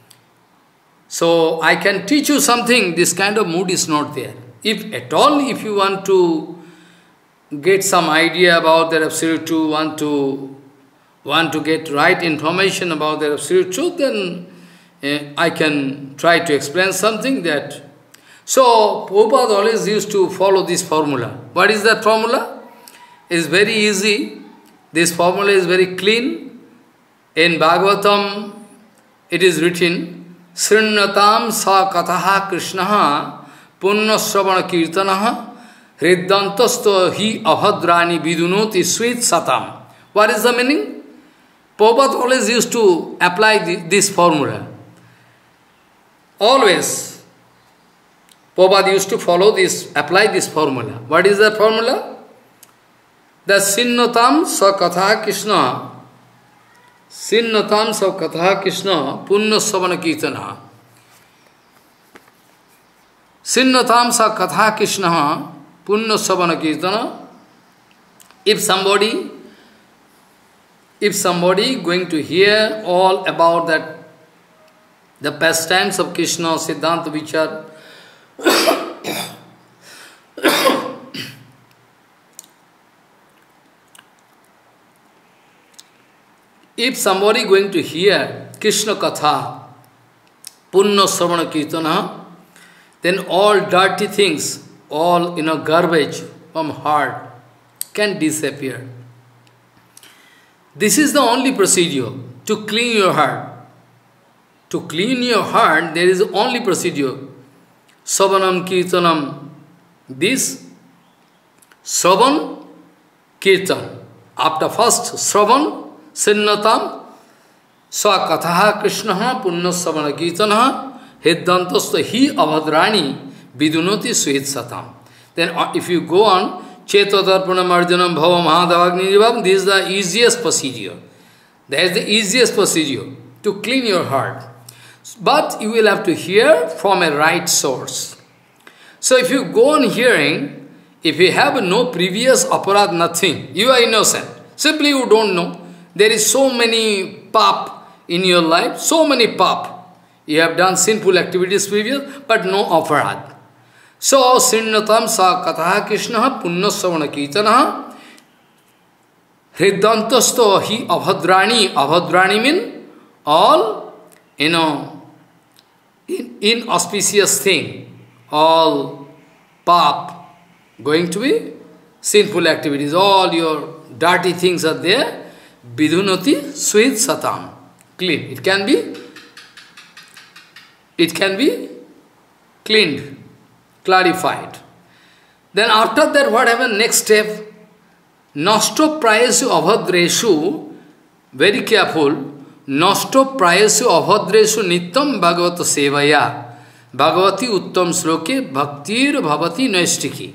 So I can teach you something. This kind of mood is not there. If at all, if you want to get some idea about the absolute truth, want to want to get right information about the absolute truth, then uh, I can try to explain something that. So Prabhupada always used to follow this formula. What is that formula? It's very easy. This formula is very clean. In Bhagavatam, it is written, Srinnatam sa kataha krishnaha punna sravana kirtanaha hriddantasto hi abhadrani vidunoti sweet satam. What is the meaning? Prabhupada always used to apply this formula. Always. Prabhupada used to follow this, apply this formula. What is the formula? The Srinnatam sa kataha krishna Sinnatam sa katha Krishna punna savana kirtana. Sinnatam sa katha Krishna punna savana kirtana. If somebody, if somebody going to hear all about that, the pastimes of Krishna, Siddhanta Vichar, if somebody going to hear Krishna Katha, Punna Sravana Kirtana, then all dirty things, all you know, garbage from heart can disappear. This is the only procedure to clean your heart. To clean your heart, there is only procedure. Savanam Kirtanam. This Savan Kirtan. After first Sravan, Sinnatam, Sa Katha Krishna Punna Savana Kirtana Hiddantasto Hi Avhadrani Vidunoti Sweet Satam. Then if you go on, Chetatarpana Marjanam Bhava Mahadavagni Jivam, this is the easiest procedure. That is the easiest procedure to clean your heart. But you will have to hear from a right source. So if you go on hearing, if you have no previous aparad, nothing, you are innocent. Simply you don't know. There is so many pap in your life, so many pap. You have done sinful activities previous, but no aparad. So, Srinnatam sa kataha Krishna punna savana kirtanaha hriddantasto hi abhadrani. Abhadrani mean all, you know, in, inauspicious thing, all pap, going to be sinful activities, all your dirty things are there. Vidunoti sweet satam. Clean. It can be, it can be cleaned, clarified. Then after that, what happened? Next step, Nosto prayasu avhadreshu, very careful, Nosto prayasu avhadreshu nityam bhagavata sevaya, bhagavati uttam sloke bhaktir bhavati naistiki.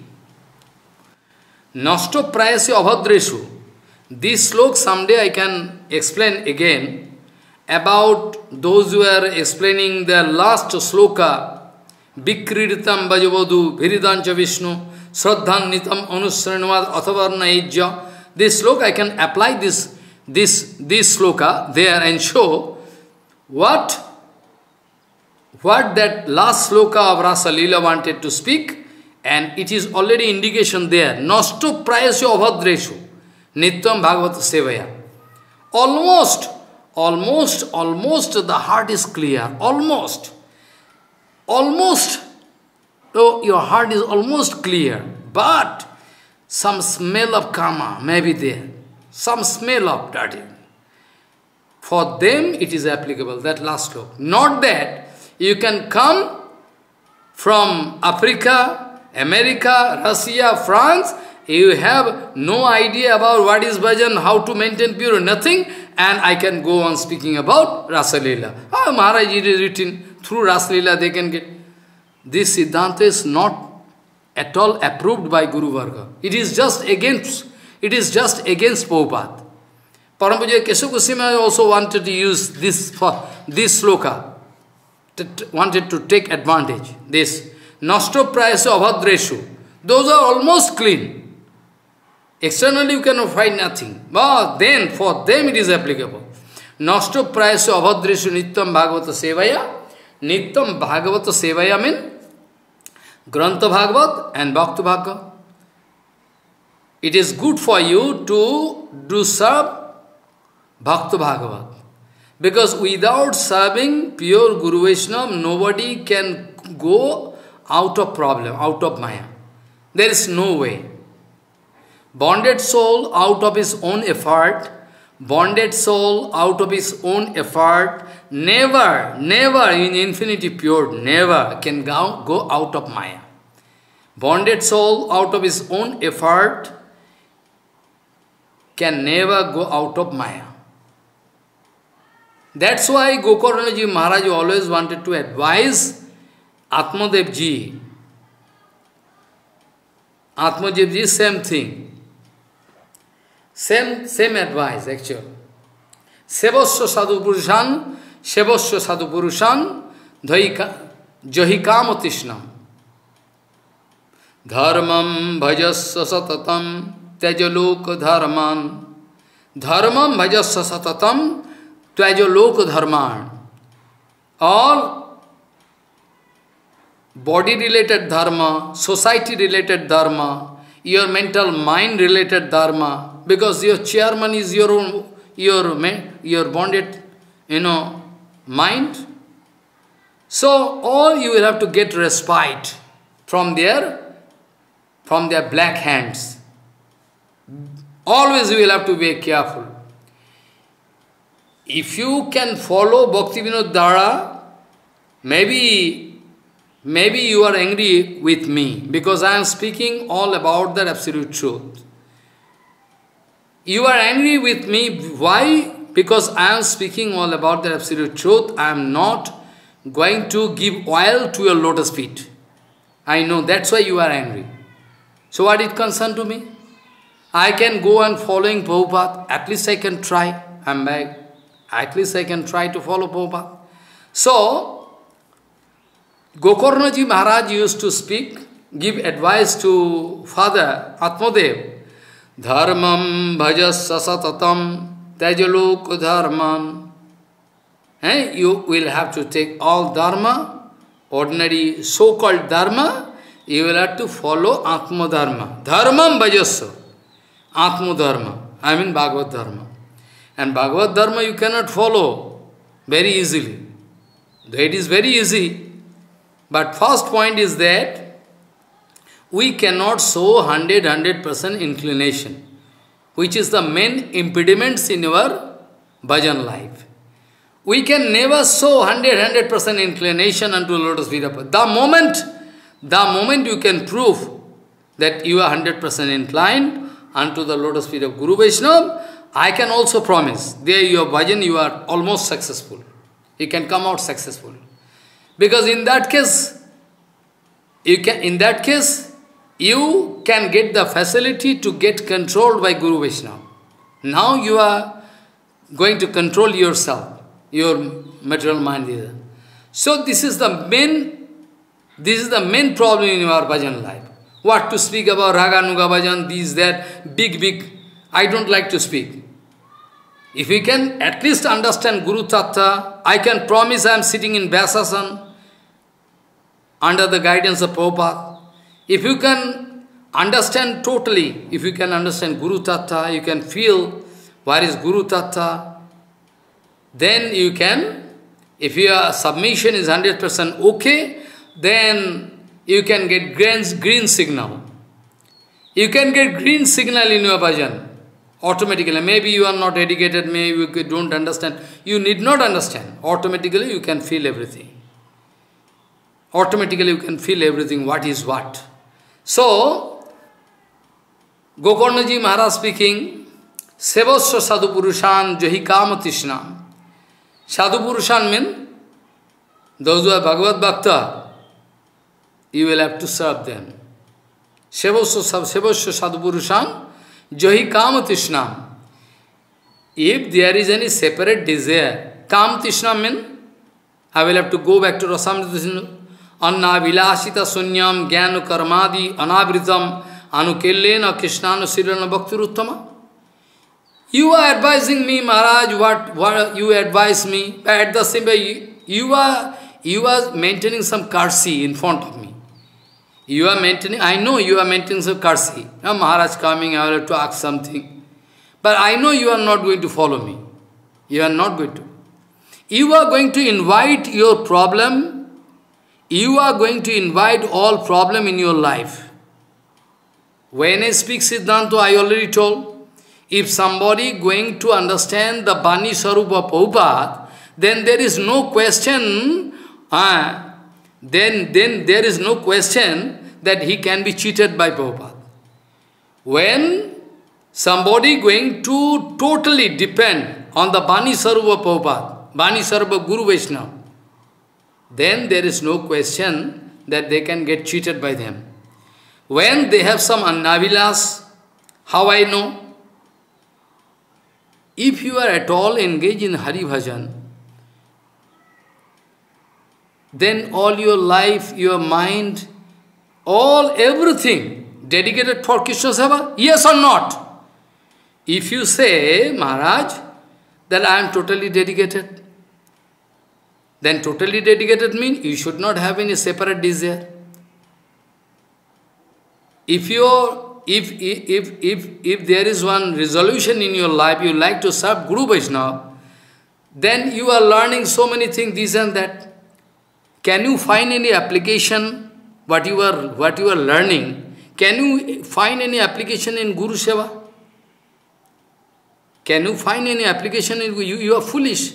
Nosto prayasu avhadreshu. This slok someday I can explain again about those who are explaining the last sloka, Vikriditam Bhajavadu Viridancha Vishnu Sraddhan Nitam Anusranavad Athavarna Ejja. This sloka I can apply this, this, this sloka there and show what, what that last sloka of Rasa Leela wanted to speak, and it is already indication there. Nosto prayasya avhadreshu. Nityam Bhagavata Sevaya. Almost, almost, almost the heart is clear. Almost. Almost. So your heart is almost clear. But some smell of karma may be there. Some smell of dirty. For them it is applicable, that last sloka. Not that you can come from Africa, America, Russia, France, you have no idea about what is bhajan, how to maintain pure, nothing, and I can go on speaking about Rasa Leela. Ah, Maharaj, it is written, through Rasa Leela they can get. This Siddhanta is not at all approved by Guru Varga. It is just against, it is just against Prabhupada. Paramapuja Keshav Goswami also wanted to use this for this sloka, to, to, wanted to take advantage. This Nashto Prayasya Abhadreshu. Those are almost clean. Externally you cannot find nothing. But then for them it is applicable. Nashto Prayasya Abhadreshu Nityam Bhagavata Sevaya. Nityam Bhagavata Sevaya means Grantha Bhagavat and Bhakta Bhagavat. It is good for you to do serve Bhakta Bhagavat. Because without serving pure Guru Vaishnava, nobody can go out of problem, out of Maya. There is no way. Bonded soul out of his own effort, bonded soul out of his own effort, never, never in infinity pure, never can go, go out of Maya. Bonded soul out of his own effort can never go out of Maya. That's why Gokarna Ji Maharaj always wanted to advise Atmadev Ji. Atmadev Ji, same thing. Same, same advice actually. Sevasya sadhu purushan, sevasya sadhu purushan, jahikam tishnam. Dharmam bhajasya satatam, tyajaloka dharman. Dharmam bhajasya satatam, tyajaloka dharman. All body-related dharma, society-related dharma, your mental mind-related dharma, because your chairman is your own, your, your bonded, you know, mind. So, all you will have to get respite from their, from their black hands. Always you will have to be careful. If you can follow Bhaktivinoda Dhara, maybe Maybe you are angry with me because I am speaking all about the absolute truth. You are angry with me. Why? Because I am speaking all about the absolute truth. I am not going to give oil to your lotus feet. I know that's why you are angry. So what it concern to me? I can go on following Prabhupada. At least I can try. I am back. At least I can try to follow Prabhupada. So, Gokarna Ji Maharaj used to speak, give advice to Father Atmadev. Dharmam bhajasya satatam tyajaloka dharman. Eh? You will have to take all dharma, ordinary so-called dharma, you will have to follow Atma Dharma. Dharmam bhajasya. Atma Dharma. I mean Bhagavad Dharma. And Bhagavad Dharma you cannot follow very easily. It is very easy. But first point is that we cannot show one hundred, one hundred percent inclination, which is the main impediments in our bhajan life. We can never show one hundred, one hundred percent inclination unto lotus feet of Prabhupada. The moment, the moment you can prove that you are one hundred percent inclined unto the lotus feet of Guru Vaishnava, I can also promise, there your bhajan you are almost successful. You can come out successful. Because in that case, you can, in that case, you can get the facility to get controlled by Guru Vaishnava. Now you are going to control yourself, your material mind. So this is the main, this is the main problem in your bhajan life. What to speak about Raganuga bhajan, these, that, big, big, I don't like to speak. If you can at least understand Guru Tattva, I can promise I am sitting in Vyasasana, under the guidance of Prabhupada. If you can understand totally, if you can understand Guru Tattva, you can feel what is Guru Tattva, then you can, if your submission is one hundred percent okay, then you can get green, green signal. You can get green signal in your bhajan, automatically. Maybe you are not educated, maybe you don't understand. You need not understand. Automatically you can feel everything. Automatically you can feel everything, what is what. So, Gokarnaji Maharaj speaking, Sevasya Sadhu Purushan Jahi Kama Tishnam. Sadhu Purushan means those who are Bhagavad Bhakta, you will have to serve them. Sevasya Sevasya Sadhu Purushan Jahi Kama Tishnam. If there is any separate desire, Kama Tishnam means I will have to go back to Rasamrita Anna Vilashita Sunyam Gyanu Karmadi Anavritam Anukellena Krishnanu Sirana Bhaktiruttama. You are advising me, Maharaj, what, what you advise me, but at the same time, you, you are you are maintaining some courtesy in front of me. You are maintaining, I know you are maintaining some courtesy. Now Maharaj coming, I will have to ask something. But I know you are not going to follow me. You are not going to. You are going to invite your problem. You are going to invite all problem in your life. When I speak Siddhanta, I already told, if somebody going to understand the Bani Sarupa Prabhupada, then there is no question, uh, then, then there is no question that he can be cheated by Prabhupada. When somebody going to totally depend on the Bani Sarupa Prabhupada, Bani Sarupa Guru Vaishnava, then there is no question that they can get cheated by them. When they have some annavilas, how I know? If you are at all engaged in Hari Bhajan, then all your life, your mind, all everything dedicated for Krishna Seva, yes or not? If you say, Maharaj, that I am totally dedicated, then totally dedicated means you should not have any separate desire. If you if if if if there is one resolution in your life, you like to serve Guru Vaishnava, then you are learning so many things, this and that. Can you find any application what you are what you are learning? Can you find any application in Guru Seva? Can you find any application in you? You are foolish.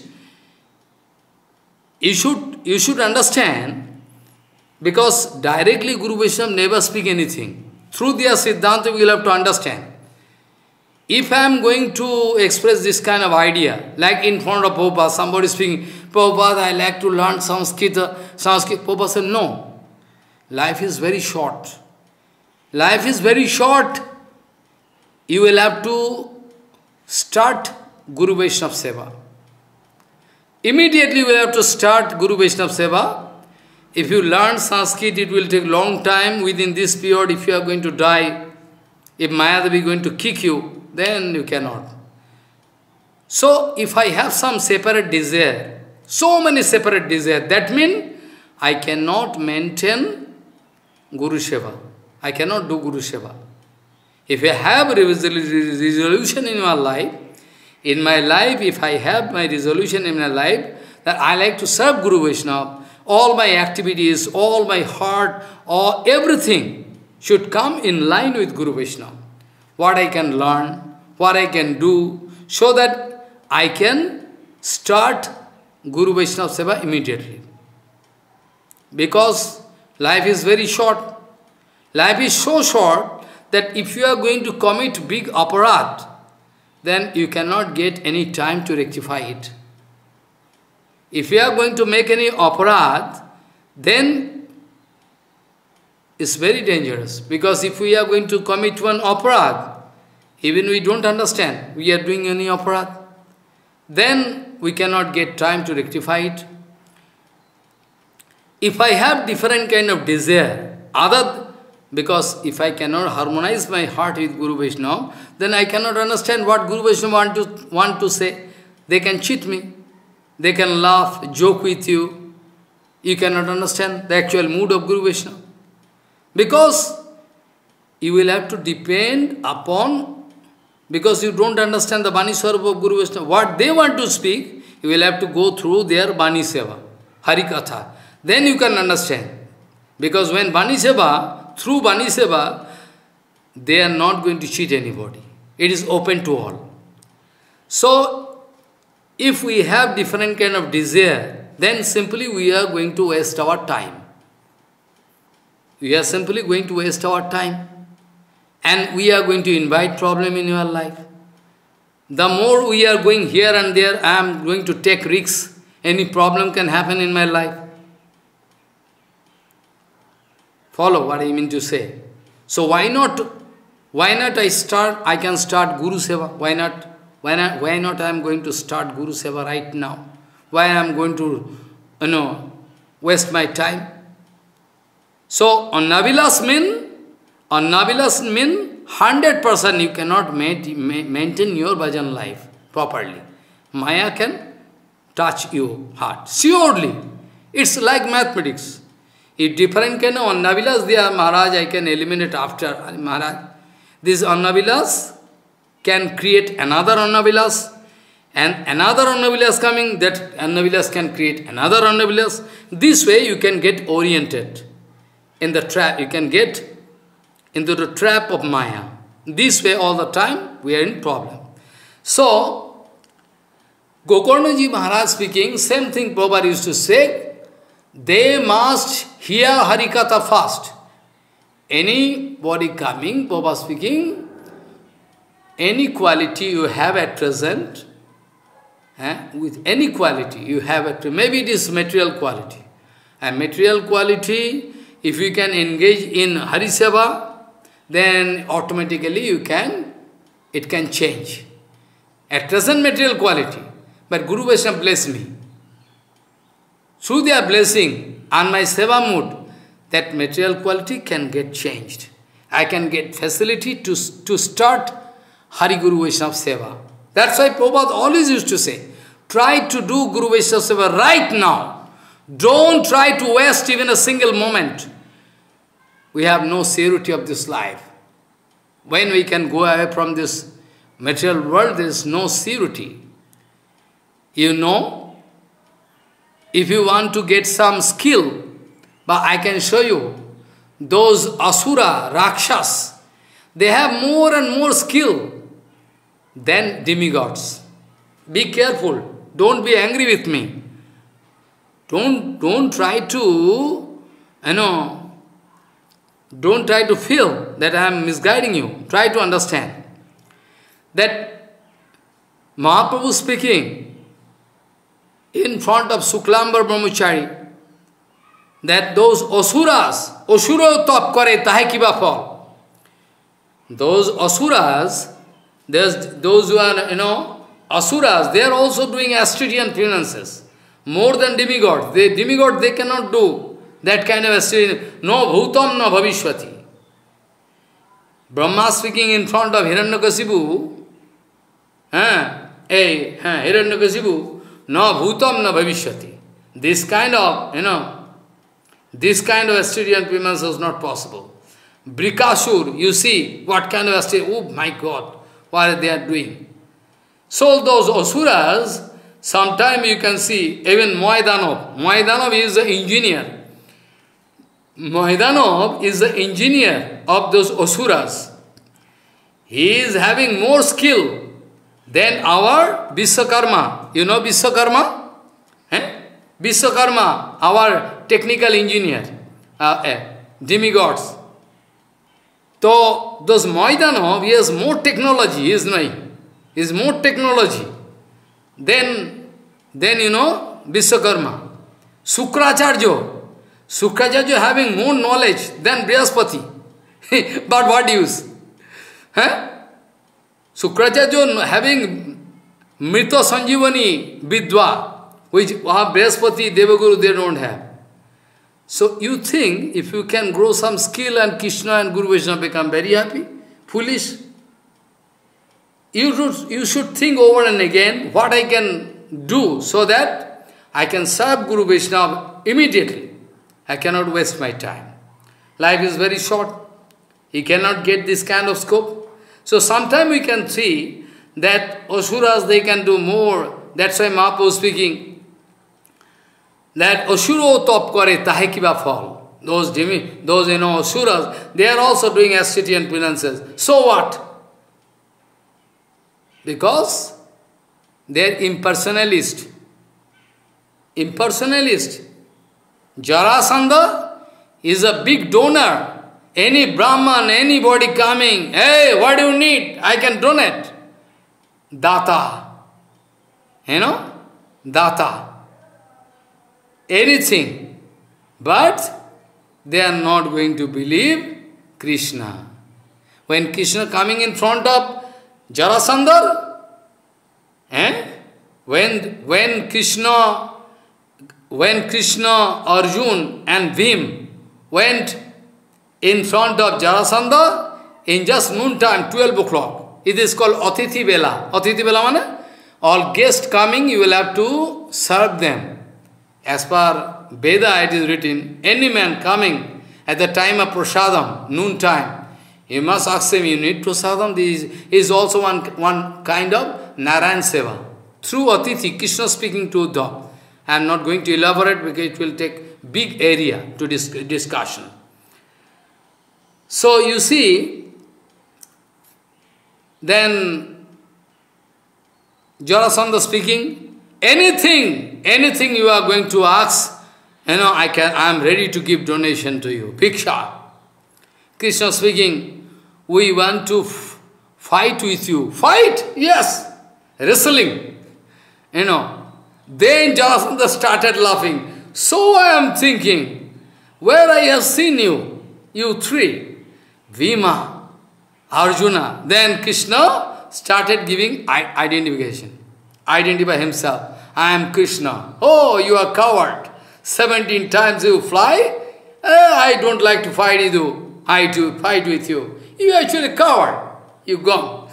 You should you should understand, because directly Guru Vaishnava never speak anything. Through their Siddhanta, we will have to understand. If I am going to express this kind of idea, like in front of Prabhupada, somebody speaking, Prabhupada, I like to learn Sanskrit, Sanskrit. Prabhupada said, no. Life is very short. Life is very short. You will have to start Guru Vaishnava Seva. Immediately you will have to start Guru Vaishnava Seva. If you learn Sanskrit, it will take long time. Within this period, if you are going to die, if Mayadevi is going to kick you, then you cannot. So, if I have some separate desire, so many separate desire, that means I cannot maintain Guru Seva. I cannot do Guru Seva. If I have a resolution in my life, in my life, if I have my resolution in my life, that I like to serve Guru Vaishnava, all my activities, all my heart, all everything should come in line with Guru Vaishnava. What I can learn, what I can do, so that I can start Guru Vaishnava Seva immediately. Because life is very short. Life is so short that if you are going to commit big aparat, then you cannot get any time to rectify it. If you are going to make any aparat, then it's very dangerous. Because if we are going to commit one aparat, even we don't understand we are doing any aparat, then we cannot get time to rectify it. If I have different kind of desire, other, because if I cannot harmonize my heart with Guru Vaishnava, then I cannot understand what Guru Vaishnava want to, want to say. They can cheat me. They can laugh, joke with you. You cannot understand the actual mood of Guru Vaishnava. Because you will have to depend upon, because you don't understand the Bani Swarupa of Guru Vaishnava. What they want to speak, you will have to go through their Bani Seva, Hari Katha. Then you can understand. Because when Bani Seva, through Bani Seva, they are not going to cheat anybody. It is open to all. So, if we have different kind of desire, then simply we are going to waste our time. We are simply going to waste our time. and we are going to invite problem in your life. The more we are going here and there, I am going to take risks. Any problem can happen in my life. Follow what I mean to say. So why not, why not I start, I can start Guru Seva. Why not, why not, why not I am going to start Guru Seva right now? Why I am going to, you know, waste my time? So on Navilas mean, on Navilas mean, one hundred percent you cannot maintain your bhajan life properly. Maya can touch your heart. Surely. It's like mathematics. If different can on Navilas, they are Maharaj, I can eliminate after Maharaj. This Annavilas can create another Annavilas, and another Annavilas coming, that Annavilas can create another Annavilas. This way you can get oriented in the trap, you can get into the trap of Maya. This way all the time we are in problem. So, Gokarnaji Maharaj speaking, same thing Prabhupada used to say, they must hear Harikatha first. Anybody coming, Prabhupada speaking, any quality you have at present, eh, with any quality you have at present, maybe it is material quality. And material quality, if you can engage in Hariseva, then automatically you can, it can change. At present material quality, but Guru Vaishnava bless me. Through their blessing and my seva mood, that material quality can get changed. I can get facility to, to start Hari Guru Vaishnava Seva. That's why Prabhupada always used to say, try to do Guru Vaishnava Seva right now. Don't try to waste even a single moment. We have no security of this life. When we can go away from this material world, there is no security. You know, if you want to get some skill, but I can show you, those Asura, Rakshas, they have more and more skill than demigods. Be careful. Don't be angry with me. Don't, don't try to, you know, don't try to feel that I am misguiding you. Try to understand that Mahaprabhu speaking in front of Suklambar Brahmachari, that those Asuras, Asura top kare tahe kiba fall. Those Asuras, there's those who are, you know, Asuras, they are also doing Astridian penances. More than demigods. They, demigods, they cannot do that kind of Astridian. No bhutam, no bhavishvati. Brahma speaking in front of Hiranyakasipu, eh, hey, eh, Hiranyakasipu, no bhutam, no bhavishvati. This kind of, you know, this kind of Astridian penance is not possible. Brikasur, you see what kind of Astridian, oh my God, what are they are doing? So those Asuras, sometime you can see, even Moedanov, Moedanov is the engineer. Moedanov is the engineer of those Asuras. He is having more skill than our Vishwakarma. You know Vishwakarma? Eh? Vishwakarma, our technical engineer, uh, eh, demigods. So, those Moedanov, he has more technology, he is knowing. He has more technology. Then, then you know, Vishwakarma. Sukracharya. Sukracharya having more knowledge than Brihaspati. But what use? Huh? Sukracharya having Mrita Sanjivani Vidwa, which Brihaspati, Devaguru, they don't have. So you think, if you can grow some skill and Krishna and Guru Vaishnava become very happy? Foolish. You should, you should think over and again what I can do so that I can serve Guru Vaishnava immediately. I cannot waste my time. Life is very short. He cannot get this kind of scope. So sometime we can see that Asuras, they can do more. That's why Mahaprabhu is speaking that Asuro top kare tahe kiba fall. Those, those you know, Asuras, they are also doing asceti and penances. So what? Because they are impersonalist. Impersonalist. Jarasandha is a big donor. Any Brahman, anybody coming, hey, what do you need? I can donate. Data. You know? Data. Anything. But they are not going to believe Krishna. When Krishna coming in front of Jarasandhar, eh? when, when Krishna when Krishna, Arjun and Bhim went in front of Jarasandha in just noontime, twelve o'clock. It is called Atithi Vela. Atithi Vela means all guests coming, you will have to serve them. As per Veda it is written, any man coming at the time of prasadam, noontime, you must ask him, you need prasadam? This is also one, one kind of Narayan Seva. Through Atithi, Krishna speaking to Uddhav. I am not going to elaborate because it will take big area to dis discussion. So you see, then Jarasandha speaking, anything, anything you are going to ask, you know, I can, I am ready to give donation to you. Bhiksha. Krishna speaking, we want to f fight with you. Fight? Yes. Wrestling. You know. Then Jarasandha started laughing. So I am thinking, where I have seen you, you three, Bhima, Arjuna. Then Krishna started giving identification. Identify himself. I am Krishna. Oh, you are coward. Seventeen times you fly. Eh, I don't like to fight with you. I do fight with you. You are actually coward. You gone.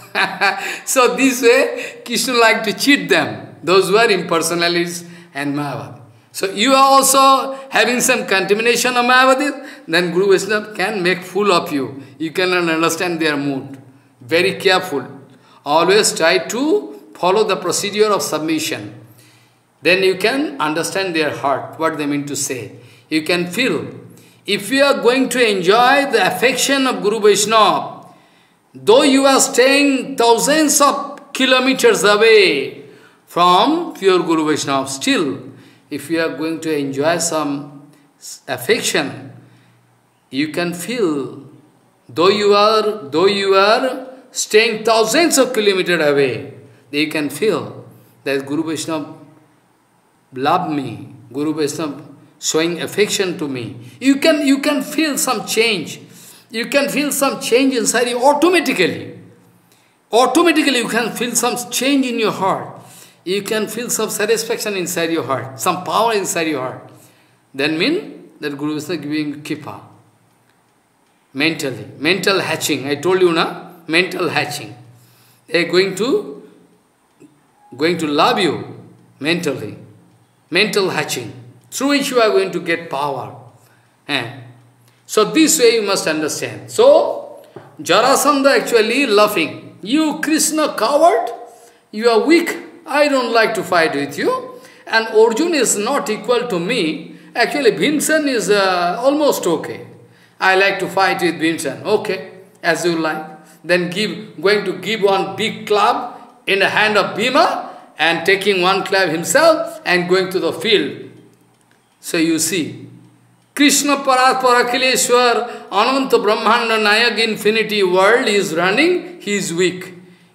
So this way, Krishna liked to cheat them. Those were impersonalities and Mayavadi. So you are also having some contamination of Mayavadi, then Guru Vaishnava can make fool of you. You cannot understand their mood. Very careful. Always try to follow the procedure of submission. Then you can understand their heart, what they mean to say. You can feel. If you are going to enjoy the affection of Guru Vaishnava, though you are staying thousands of kilometers away from pure Guru Vaishnava, still, if you are going to enjoy some affection, you can feel, though you are, though you are staying thousands of kilometers away, you can feel that Guru Vaishnava love me, Guru Vaishnava showing affection to me. You can, you can feel some change. You can feel some change inside you automatically. Automatically you can feel some change in your heart. You can feel some satisfaction inside your heart, some power inside your heart. Then mean that Guru is giving kippa. Mentally, mental hatching. I told you na, mental hatching. They are going to, going to love you mentally. Mental hatching, through which you are going to get power. Eh? So this way you must understand. So, Jarasandha actually laughing. You Krishna coward, you are weak. I don't like to fight with you. And Arjuna is not equal to me. Actually, Bhimsen is uh, almost okay. I like to fight with Bhimsen. Okay, as you like. Then give, going to give one big club in the hand of Bhima and taking one club himself and going to the field. So you see, Krishna Parat Parakileshwar, Ananta Brahmanda Nayak infinity world is running, he is weak.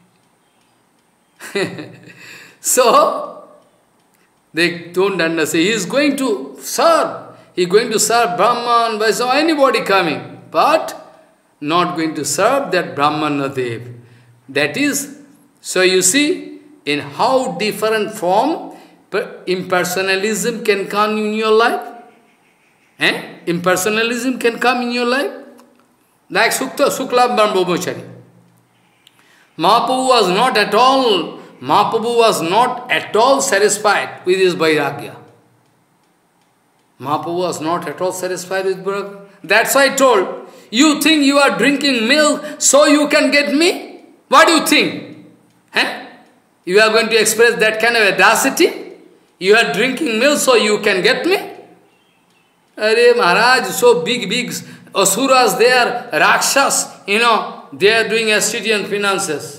So, they don't understand. He is going to serve. He is going to serve Brahman, Vaishnava, anybody coming. But not going to serve that Brahmana Dev. That is, so you see, in how different form impersonalism can come in your life. Eh? Impersonalism can come in your life. Like Sukta, Sukla Brahmachari. Mahaprabhu was not at all Mahaprabhu was not at all satisfied with his Vairagya. Mahaprabhu was not at all satisfied with Vairagya. That's why I told, you think you are drinking milk so you can get me? What do you think? Eh? You are going to express that kind of audacity? You are drinking milk so you can get me? Arey Maharaj, so big, big asuras there, Rakshas, you know, they are doing Assyrian finances.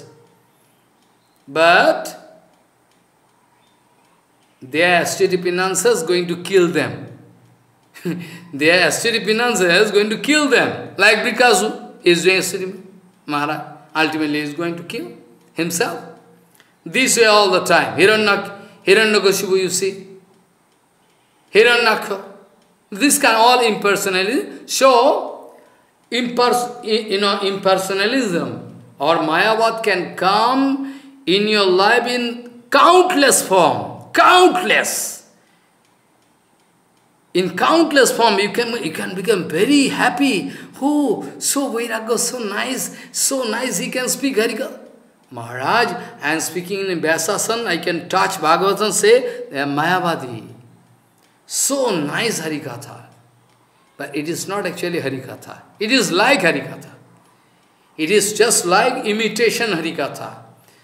But their Assyrian finances going to kill them. Their austere penance is going to kill them. Like Brikasu is doing austere Maharaj. Ultimately is going to kill himself. This way all the time. Hiranyak, Hiranyakashipu, you see. Hiranyaka. This kind of all impersonalism show impers you know, impersonalism or Mayavad can come in your life in countless form. Countless. In countless form, you can, you can become very happy. Oh, so Vairagya, so nice, so nice, he can speak Harikatha. Maharaj, I am speaking in Vyasasana, I can touch Bhagavatam, say, they are Mayavadi. So nice Harikatha. But it is not actually Harikatha. It is like Harikatha. It is just like imitation Harikatha.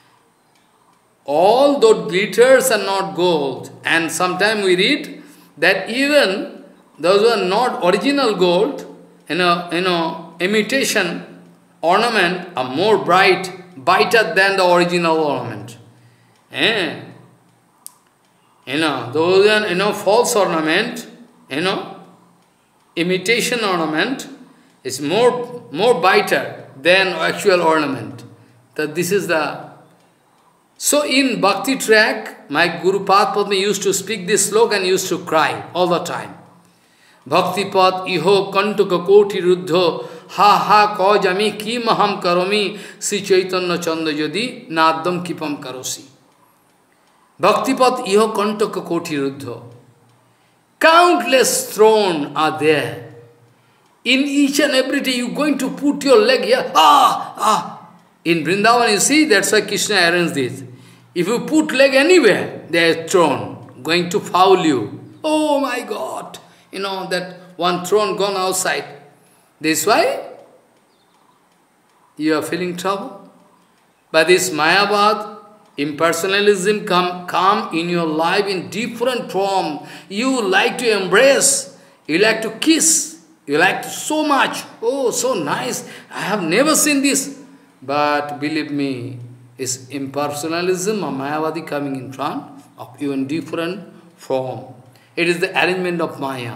All those glitters are not gold. And sometimes we read that even those who are not original gold, you know, you know, imitation ornament are more bright, brighter than the original ornament. Eh? You know, those are, you know, false ornament, you know, imitation ornament is more, more brighter than actual ornament. That this is the... So in Bhakti track, my Guru Padma used to speak this sloka and used to cry all the time. Bhakti Pad iho kantuka koti ruddho ha ha kajami ki maham karomi si chaitanya chanda yadi nadam kipam karosi. Bhakti Pad iho kantuka koti ruddho. Countless thrones are there. In each and every day you're going to put your leg here. Ah, ah. In Vrindavan you see, that's why Krishna arranged this. If you put leg anywhere, there is throne going to foul you. Oh my God. You know, that one throne gone outside. This why you are feeling trouble. But this Mayavad, impersonalism come, come in your life in different form. You like to embrace, you like to kiss, you like to so much. Oh, so nice. I have never seen this. But believe me, it's impersonalism or Mayavadi coming in front of you in different form. It is the arrangement of Maya.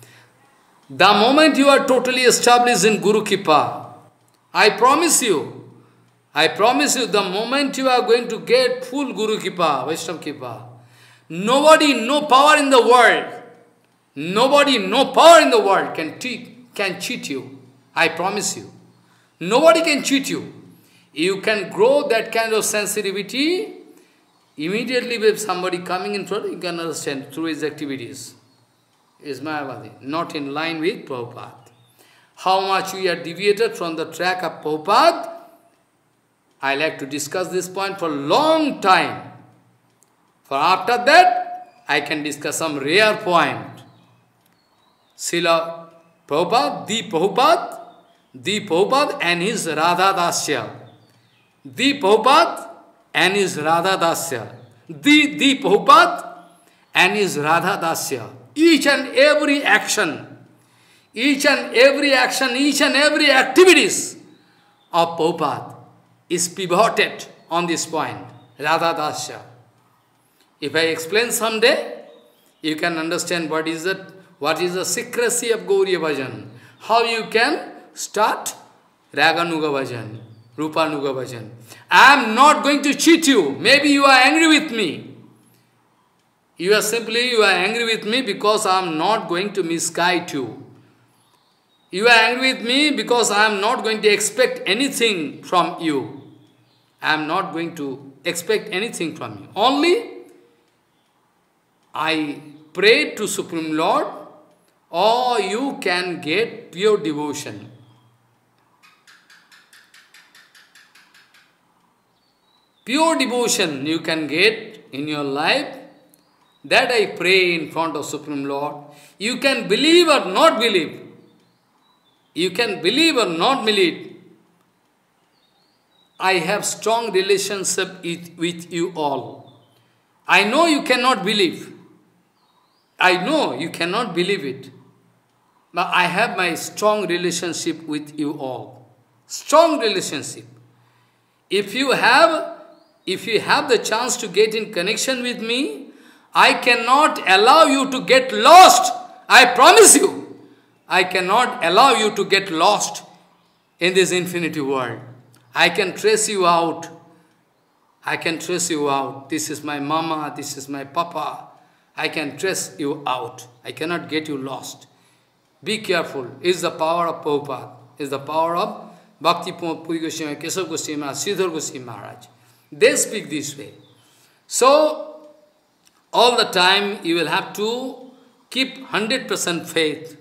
The moment you are totally established in Guru Kripa, I promise you, I promise you, the moment you are going to get full Guru Kripa, Vaishnava Kripa, nobody, no power in the world, nobody, no power in the world can, can cheat you. I promise you. Nobody can cheat you. You can grow that kind of sensitivity immediately with somebody coming in front, you can understand through his activities. Is Mayavadi, not in line with Prabhupada. How much we are deviated from the track of Prabhupada, I like to discuss this point for a long time. For after that, I can discuss some rare point. Srila Prabhupada, the Prabhupada, the Prabhupada and his Radha Dasya. The Prabhupada and his Radha Dasya. The, the Prabhupada and his Radha Dasya. Each and every action, each and every action, each and every activities of Prabhupada is pivoted on this point, Radha Dasya. If I explain someday, you can understand what is it, what is the secrecy of Gauriya Bhajan. How you can start Raganuga Bhajan, Rupanuga Bhajan. I am not going to cheat you. Maybe you are angry with me. You are simply, you are angry with me because I am not going to misguide you. You are angry with me because I am not going to expect anything from you. I am not going to expect anything from you. Only I pray to Supreme Lord, or you can get pure devotion. Pure devotion you can get in your life. That I pray in front of Supreme Lord. You can believe or not believe. You can believe or not believe. I have strong relationship with you all. I know you cannot believe. I know you cannot believe it. But I have my strong relationship with you all. Strong relationship. If you have, if you have the chance to get in connection with me, I cannot allow you to get lost. I promise you, I cannot allow you to get lost in this infinity world. I can trace you out. I can trace you out. This is my mama, this is my papa. I can trace you out. I cannot get you lost. Be careful. Is the power of Prabhupada. Is the power of Bhakti Puri Goswami, Keshav Goswami Maharaj, Sridhar Goswami Maharaj. They speak this way. So, all the time you will have to keep one hundred percent faith.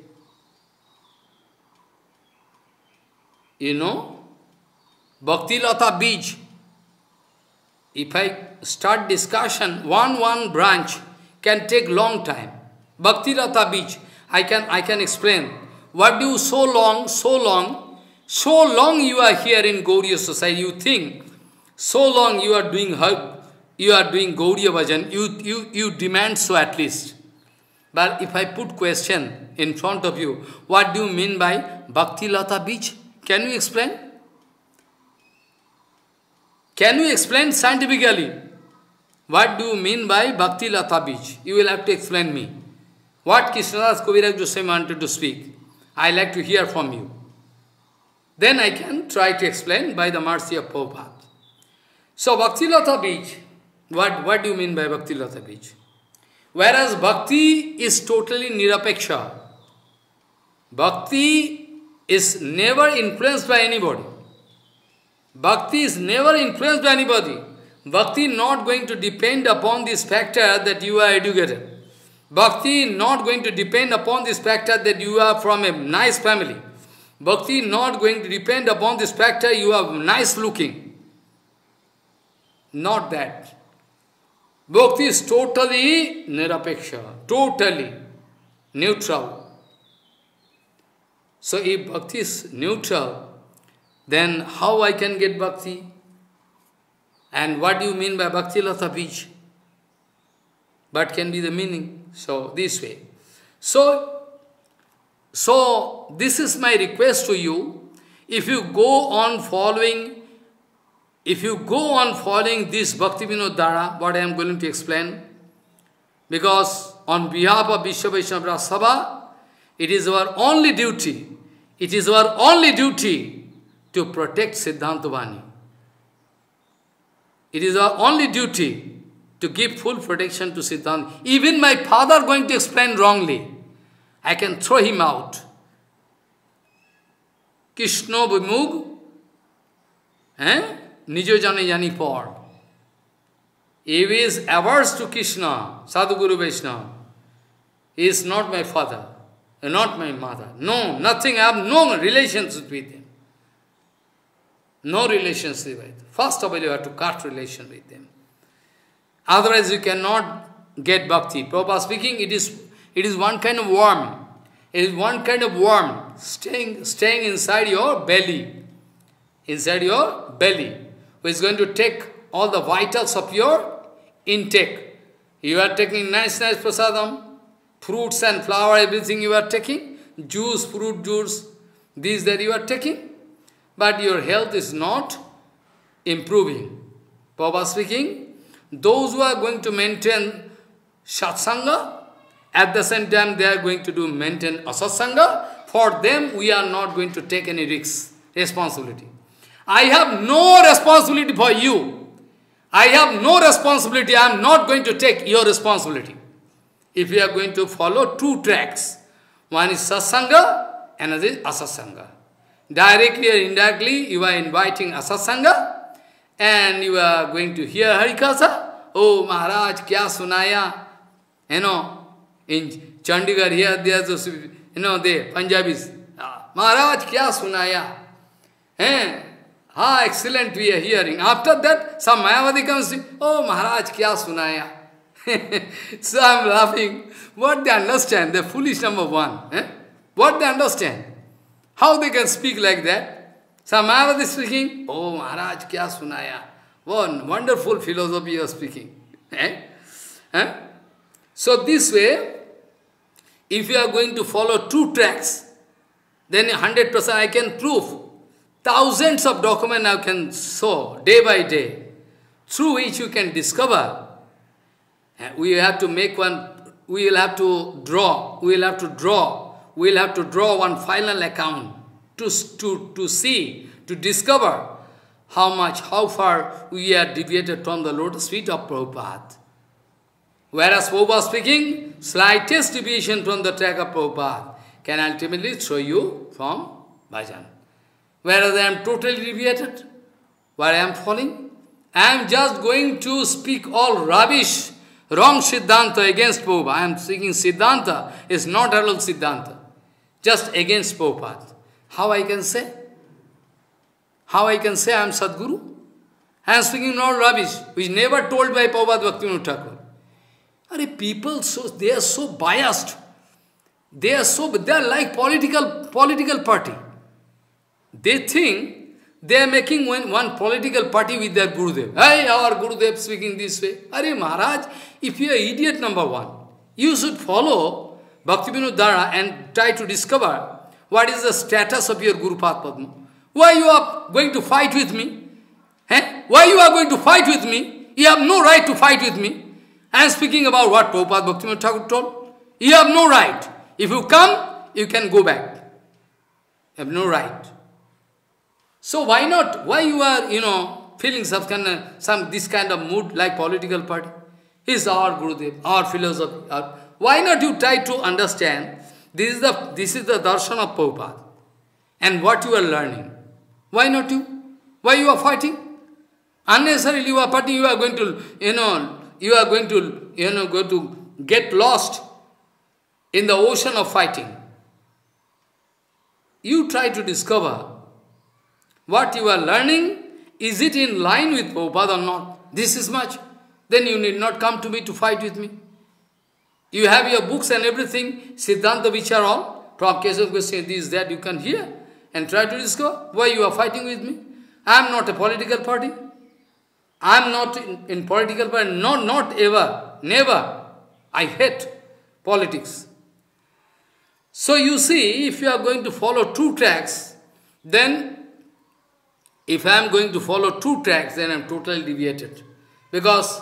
You know, Bhakti Lata Bij. If I start discussion, one one branch can take long time. Bhakti Lata Bij. I can I can explain. What do you so long, so long, so long you are here in Gauriya society, you think, so long you are doing you are doing Gauriya Bhajan, you, you, you demand so at least. But if I put question in front of you, what do you mean by Bhakti Lata Bij? Can you explain? Can you explain scientifically? What do you mean by Bhakti Lata Bij? You will have to explain me. What Krishnadas Kaviraj Goswami wanted to speak. I like to hear from you. Then I can try to explain by the mercy of Prabhupada. So Bhakti Lata Bij, what, what do you mean by Bhakti Lata Bij? Whereas Bhakti is totally nirapeksha. Bhakti is never influenced by anybody. Bhakti is never influenced by anybody. Bhakti not going to depend upon this factor that you are educated. Bhakti not going to depend upon this factor that you are from a nice family. Bhakti not going to depend upon this factor you are nice looking. Not that. Bhakti is totally nirapeksha, totally neutral. So if Bhakti is neutral, then how I can get Bhakti? And what do you mean by Bhakti Lata Bij? What can be the meaning? So, this way. So, so this is my request to you. If you go on following, if you go on following this Bhakti Vinod Dhara, what I am going to explain, because on behalf of Vishwa Vaishnava Sabha, it is our only duty, it is our only duty to protect Siddhanta Vani. It is our only duty to give full protection to Siddhanta. Even my father going to explain wrongly, I can throw him out. Krishna Vimug, eh? Nijo Jane Jani Por. If he is averse to Krishna, Sadhguru Vaishnava, he is not my father, not my mother. No, nothing, I have no relationship with him. No relationship with him. First of all, you have to cut relation with him. Otherwise, you cannot get bhakti. Prabhupada speaking, it is, it is one kind of worm. It is one kind of worm staying, staying inside your belly. Inside your belly. Who is going to take all the vitals of your intake. You are taking nice, nice prasadam, fruits and flower, everything you are taking. Juice, fruit juice, these that you are taking. But your health is not improving. Prabhupada speaking, those who are going to maintain satsanga, at the same time they are going to do maintain asatsanga, for them we are not going to take any risks, responsibility. I have no responsibility for you. I have no responsibility. I am not going to take your responsibility. If you are going to follow two tracks, one is satsanga, another is asatsanga. Directly or indirectly, you are inviting asatsanga, and you are going to hear Harikatha. Oh, Maharaj, kya sunaya? You know, in Chandigarh here, there's, you know, the Punjabis. Ah, Maharaj, kya sunaya? Eh? Ah, excellent, we are hearing. After that, some Mayavadi comes, oh, Maharaj, kya sunaya? So I am laughing. What they understand? They are foolish, number one. Eh? What they understand? How they can speak like that? Some Mayavadi speaking, oh Maharaj, kya sunaya? One wonderful philosophy you are speaking. Eh? Eh? So this way, if you are going to follow two tracks, then one hundred percent I can prove. Thousands of documents I can show day by day, through which you can discover. We have to make one we will have to draw, we will have to draw, we will have to draw one final account to, to, to see, to discover how much, how far we are deviated from the lotus feet of Prabhupada. Whereas Prabhupada speaking, slightest deviation from the track of Prabhupada can ultimately throw you from bhajan. Whereas I am totally deviated, where I am falling, I am just going to speak all rubbish, wrong Siddhanta against Prabhupada. I am speaking Siddhanta, is not at all Siddhanta, just against Prabhupada. How I can say? How I can say I am Sadguru? I am speaking all rubbish, which never told by Prabhupada Bhaktivinoda Thakur. Are people so they are so biased? They are so they are like political political party. They think they are making one, one political party with their Gurudev. Hey, our Gurudev speaking this way. Are Maharaj, if you are idiot number one, you should follow Bhaktivinoda Dara and try to discover what is the status of your Guru Padma. Why you are going to fight with me? Eh? Why you are going to fight with me? You have no right to fight with me. I am speaking about what Prabhupada Bhaktivinoda Thakur told. You have no right. If you come, you can go back. You have no right. So why not? Why you are, you know, feeling some kind of, some this kind of mood like political party? Is our Gurudev, our philosophy. Our, why not you try to understand this is the this is the darshan of Prabhupada and what you are learning? Why not you? Why you are fighting? Unnecessarily you are fighting. You are going to, you know. You are going to, you know, go to get lost in the ocean of fighting. You try to discover what you are learning, is it in line with Prabhupada or not? This is much. Then you need not come to me to fight with me. You have your books and everything, Siddhanta which are all, from Keshav Goswami, this, that, you can hear and try to discover why you are fighting with me. I am not a political party. I am not in, in political party, not, not ever, never. I hate politics. So you see, if you are going to follow two tracks, then if I am going to follow two tracks, then I am totally deviated. Because,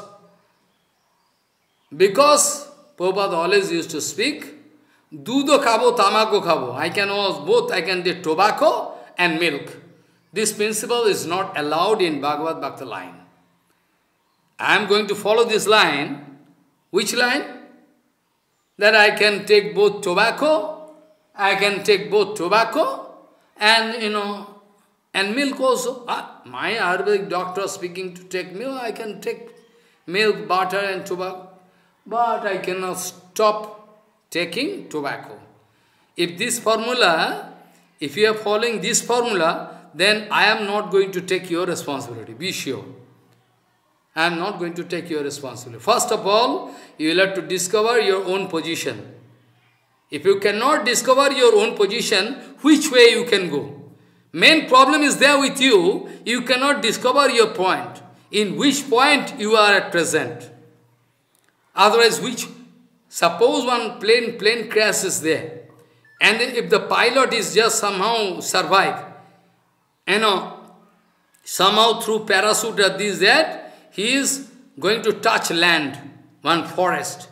because Prabhupada always used to speak, Dudo khabo, tamako khabo. I can also both, I can do tobacco and milk. This principle is not allowed in Bhagavad Bhakta line. I am going to follow this line. Which line? That I can take both tobacco, I can take both tobacco and, you know, and milk also. Ah, my Ayurvedic doctor speaking to take milk, I can take milk, butter and tobacco. But I cannot stop taking tobacco. If this formula, if you are following this formula, then I am not going to take your responsibility. Be sure. I am not going to take your responsibility. First of all, you will have to discover your own position. If you cannot discover your own position, which way you can go? Main problem is there with you, you cannot discover your point. In which point you are at present. Otherwise, which, suppose one plane, plane crash is there, and if the pilot is just somehow survive, you know, somehow through parachute or this, that, he is going to touch land, one forest.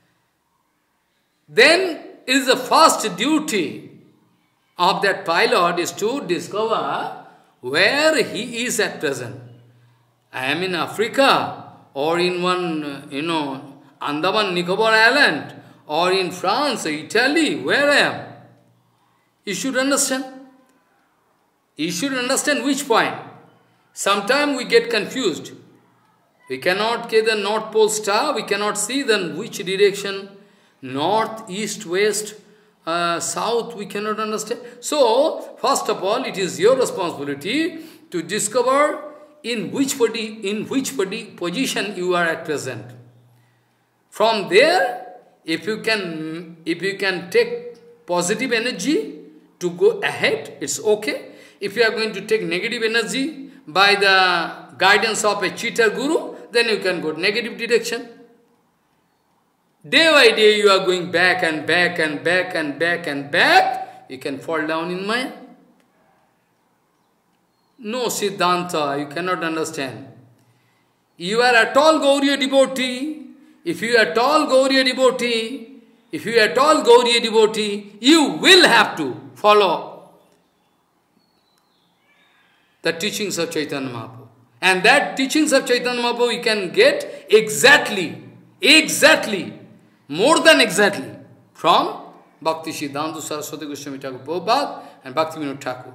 Then it is the first duty of that pilot is to discover where he is at present. I am in Africa, or in one, you know, Andaman Nicobar Island, or in France, or Italy, where I am. You should understand. You should understand which point. Sometimes we get confused. We cannot get the North Pole star, we cannot see then which direction, north, east, west, uh, south, we cannot understand. So, first of all, it is your responsibility to discover in which, body, in which body position you are at present. From there, if you can, if you can take positive energy to go ahead, it's okay. If you are going to take negative energy by the guidance of a cheater guru, then you can go negative direction. Day by day you are going back and back and back and back and back, you can fall down in Maya. No Siddhanta, you cannot understand. You are a tall Gauriya devotee. If you are a tall Gauriya devotee, if you at all Gauriya devotee, you will have to follow the teachings of Chaitanya Mahaprabhu. And that teachings of Chaitanya Mahaprabhu you can get exactly, exactly, more than exactly, from Bhakti Siddhanta Saraswati Goswami Thakur Prabhupada and Bhakti Vinod Thakur.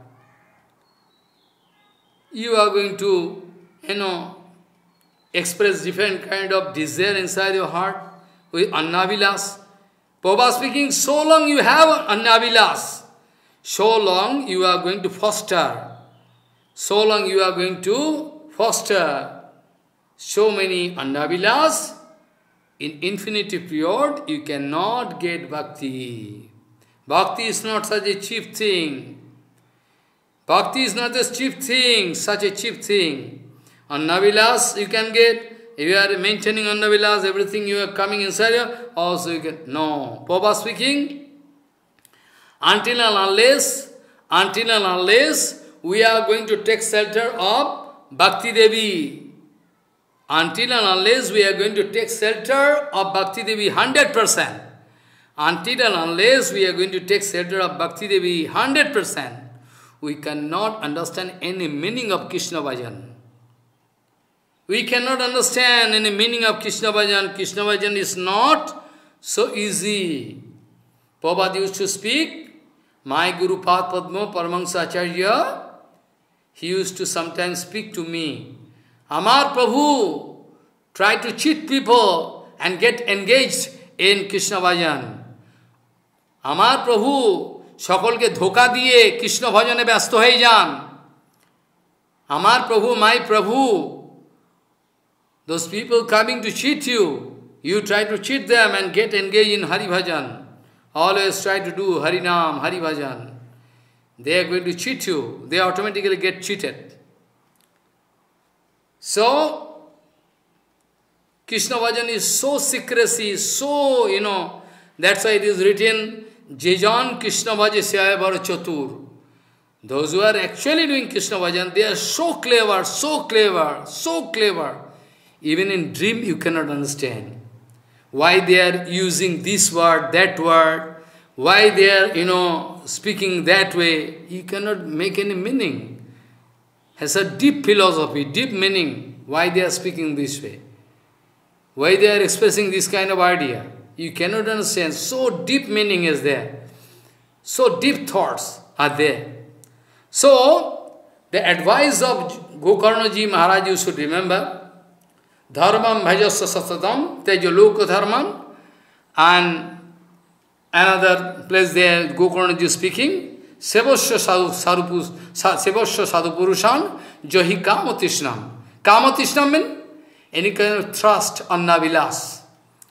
You are going to, you know, express different kind of desire inside your heart with Annavilas. Prabhupada speaking, so long you have Annavilas, so long you are going to foster, so long you are going to foster so many Annavilas, in infinity period you cannot get bhakti. Bhakti is not such a cheap thing. Bhakti is not a cheap thing, such a cheap thing. Annavilas you can get. If you are maintaining Annavilas, everything you are coming inside you, also you can. No. Prabhupada speaking, until and unless, until and unless we are going to take shelter of Bhakti Devi, until and unless we are going to take shelter of Bhakti Devi one hundred percent, until and unless we are going to take shelter of Bhakti Devi one hundred percent, we cannot understand any meaning of Krishna Bhajan. We cannot understand any meaning of Krishna Bhajan. Krishna Bhajan is not so easy. Prabhupada used to speak, my Guru Pad Padma Paramahansa Acharya, he used to sometimes speak to me, Amar Prabhu, try to cheat people and get engaged in Krishna Bhajan. Amar Prabhu, Shakolke dhoka diye Krishna Bhajane byasto hai jan. Amar Prabhu, my Prabhu, those people coming to cheat you, you try to cheat them and get engaged in Hari Bhajan. Always try to do Hari Nam, Hari Bhajan. They are going to cheat you. They automatically get cheated. So, Krishna Bhajan is so secrecy, so, you know, that's why it is written, Jejan Krishna Bhajasya Vara Chatur. Those who are actually doing Krishna Bhajan, they are so clever, so clever, so clever. Even in dream you cannot understand why they are using this word, that word, why they are, you know, speaking that way. You cannot make any meaning. Has a deep philosophy, deep meaning, why they are speaking this way, why they are expressing this kind of idea. You cannot understand. So deep meaning is there. So deep thoughts are there. So, the advice of Gokarnaji Maharaj you should remember, Dharmam bhajasya sasatam tejaloka dharman, and another place there Gokarnaji speaking, Sevasya sadhu Sevasya sadhu purushan johi kamatishnam. Kamatishnam means any kind of thrust, annavilas.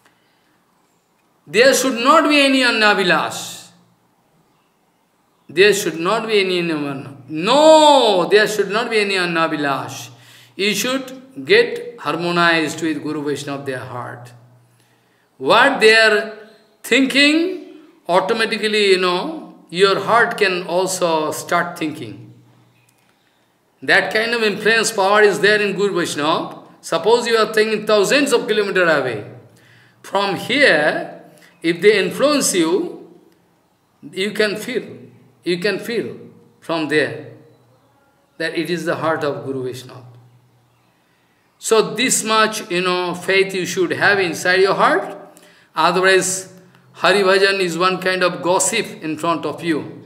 There should not be any annavilas. There should not be any no, there should not be any annavilas. You should get harmonized with Guru Vaishnava, their heart. What they are thinking, automatically, you know, your heart can also start thinking. That kind of influence power is there in Guru Vaishnava. Suppose you are thinking thousands of kilometers away. From here, if they influence you, you can feel, you can feel from there that it is the heart of Guru Vaishnava. So this much, you know, faith you should have inside your heart. Otherwise, Hari Bhajan is one kind of gossip in front of you.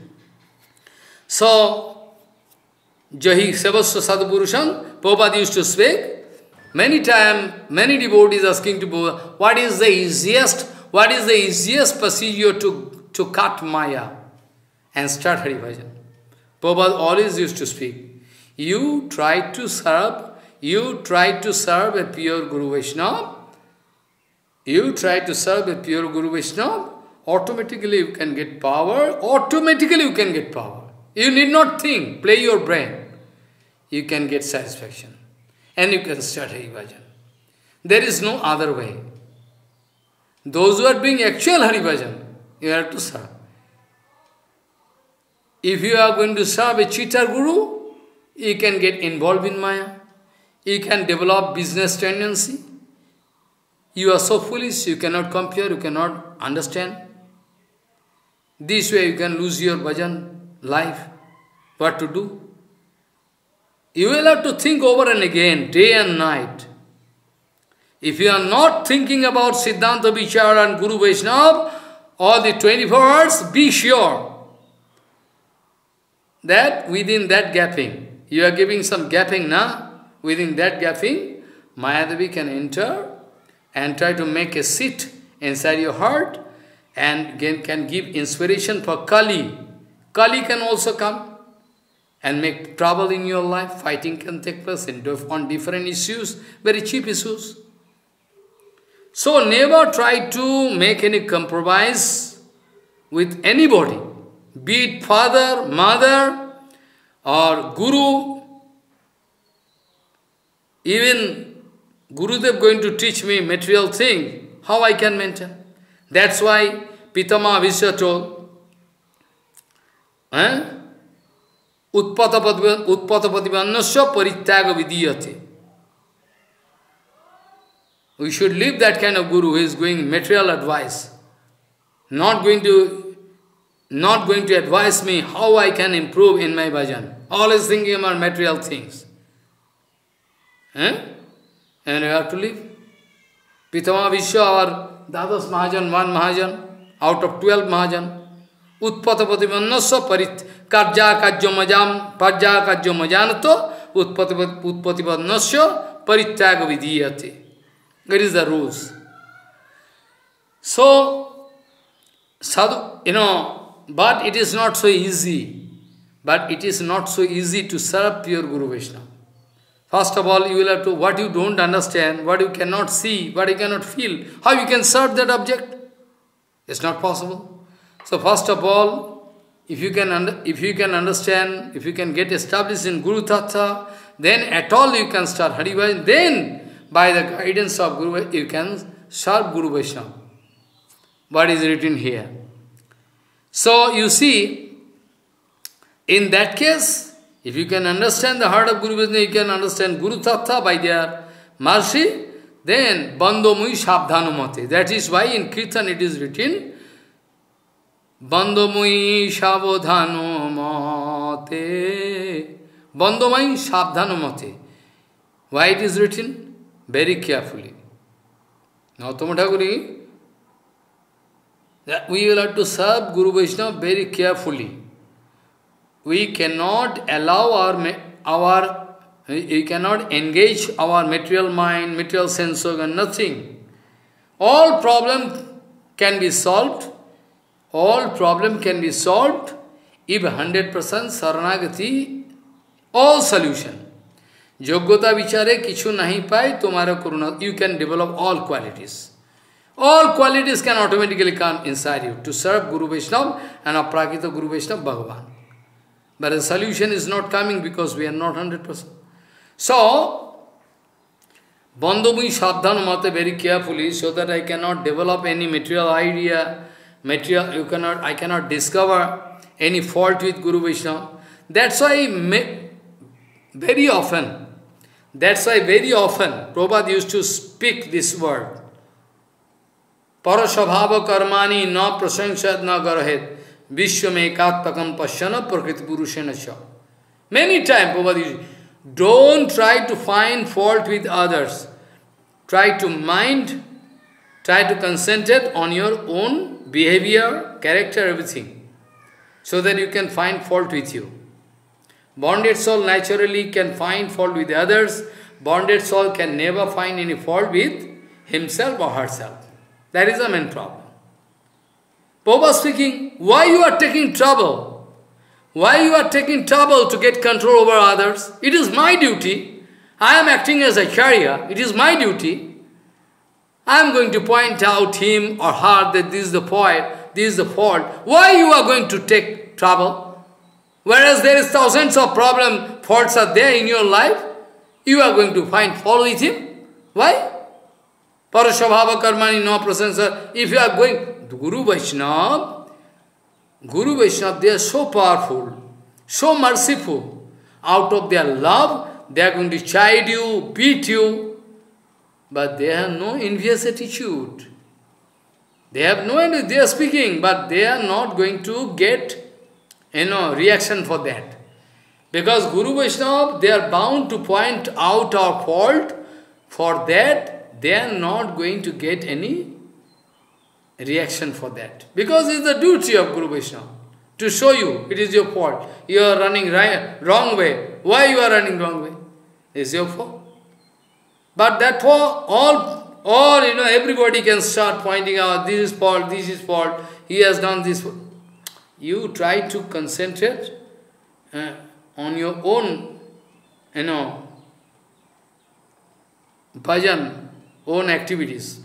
So, Jahi Sevasya Sadhupurushan, Prabhupada used to speak. Many times, many devotees asking to Prabhupada, what is the easiest, what is the easiest procedure to, to cut Maya and start Hari Bhajan? Prabhupada always used to speak. You try to serve You try to serve a pure Guru Vaishnava, you try to serve a pure Guru Vaishnava, automatically you can get power, automatically you can get power. You need not think, play your brain. You can get satisfaction. And you can start Hari Bhajan. There is no other way. Those who are doing actual Hari Bhajan, you have to serve. If you are going to serve a cheater Guru, you can get involved in Maya. You can develop business tendency. You are so foolish, you cannot compare, you cannot understand. This way you can lose your bhajan life. What to do? You will have to think over and again, day and night. If you are not thinking about Siddhanta Vichara and Guru Vaishnava, all the twenty-four hours, be sure that within that gapping, you are giving some gapping now, within that gapping, Mayadevi can enter and try to make a seat inside your heart and can give inspiration for Kali. Kali can also come and make trouble in your life. Fighting can take place on different issues, very cheap issues. So never try to make any compromise with anybody, be it father, mother, or guru. Even Gurudev going to teach me material thing, how I can maintain. That's why Pitama Vishya told, eh? Utpatapatibannasya parityaga vidiyate. We should leave that kind of guru who is going material advice, not going to, not going to advise me how I can improve in my bhajan. Always thinking about material things. Eh? And you have to leave. Pitama Vishya, our Dadas Mahajan, one Mahajan, out of twelve Mahajan. Utpatapatibannasya parit karja kajyo majam parja kajyo majanato utpatipannasya parityaga vidiyate. That is the rules. So, sadhu, you know, but it is not so easy. But it is not so easy to serve pure Guru Vaishnava. First of all, you will have to, what you don't understand, what you cannot see, what you cannot feel, how you can serve that object? It's not possible. So first of all, if you can under, if you can understand, if you can get established in Guru Tattva, then at all you can start Hari Bhajan. Then, by the guidance of Guru, you can serve Guru Vaishnava. What is written here? So you see, in that case, if you can understand the heart of Guru Vaishnava, you can understand Guru Tattva by their mercy, then Bandho Mui Shabdhanumate. That is why in Kirtan it is written, Bandho Mui Shabdhanumate. Bandho Mui Shabdhanumate. Why it is written? Very carefully. Now, Tomataguri, that we will have to serve Guru Vaishnava very carefully. We cannot allow our, our we cannot engage our material mind, material sense organ, nothing. All problem can be solved. All problem can be solved if one hundred percent Saranagati, all solution. Yogyata vichare kichu nahi pai, tumhara karuna, you can develop all qualities. All qualities can automatically come inside you to serve Guru Vaishnava and Aprakita Guru Vaishnava Bhagavan. But the solution is not coming because we are not one hundred percent. So, Bandhamui Shabdhanumate very carefully so that I cannot develop any material idea, material, you cannot, I cannot discover any fault with Guru Vaishnava. That's why very often, that's why very often Prabhupada used to speak this word. Parashabhava karmani na prasangsad na garahet vishwamekatpakam pashyana prakriti purushena cha. Many times Prabhupada used, don't try to find fault with others. Try to mind, try to concentrate on your own behavior, character, everything, so that you can find fault with you. Bonded soul naturally can find fault with others. Bonded soul can never find any fault with himself or herself. That is the main problem. Prabhupada speaking, why you are taking trouble? Why you are taking trouble to get control over others? It is my duty. I am acting as a carrier. It is my duty. I am going to point out him or her that this is the point, this is the fault. Why you are going to take trouble? Whereas there is thousands of problem, faults are there in your life, you are going to find fault with him. Why? Parashabhava karmani no prasansa. If you are going to Guru Vaishnava, Guru Vaishnava, they are so powerful, so merciful. Out of their love, they are going to chide you, beat you, but they have no envious attitude. They have no idea, they are speaking, but they are not going to get, you know, reaction for that. Because Guru Vaishnava, they are bound to point out our fault. For that, they are not going to get any reaction for that. Because it is the duty of Guru Vaishnava to show you it is your fault. You are running right, wrong way. Why you are running wrong way? It's your fault. But that for all, all, you know, everybody can start pointing out, this is fault, this is fault, he has done this. You try to concentrate uh, on your own, you know, bhajan, own activities.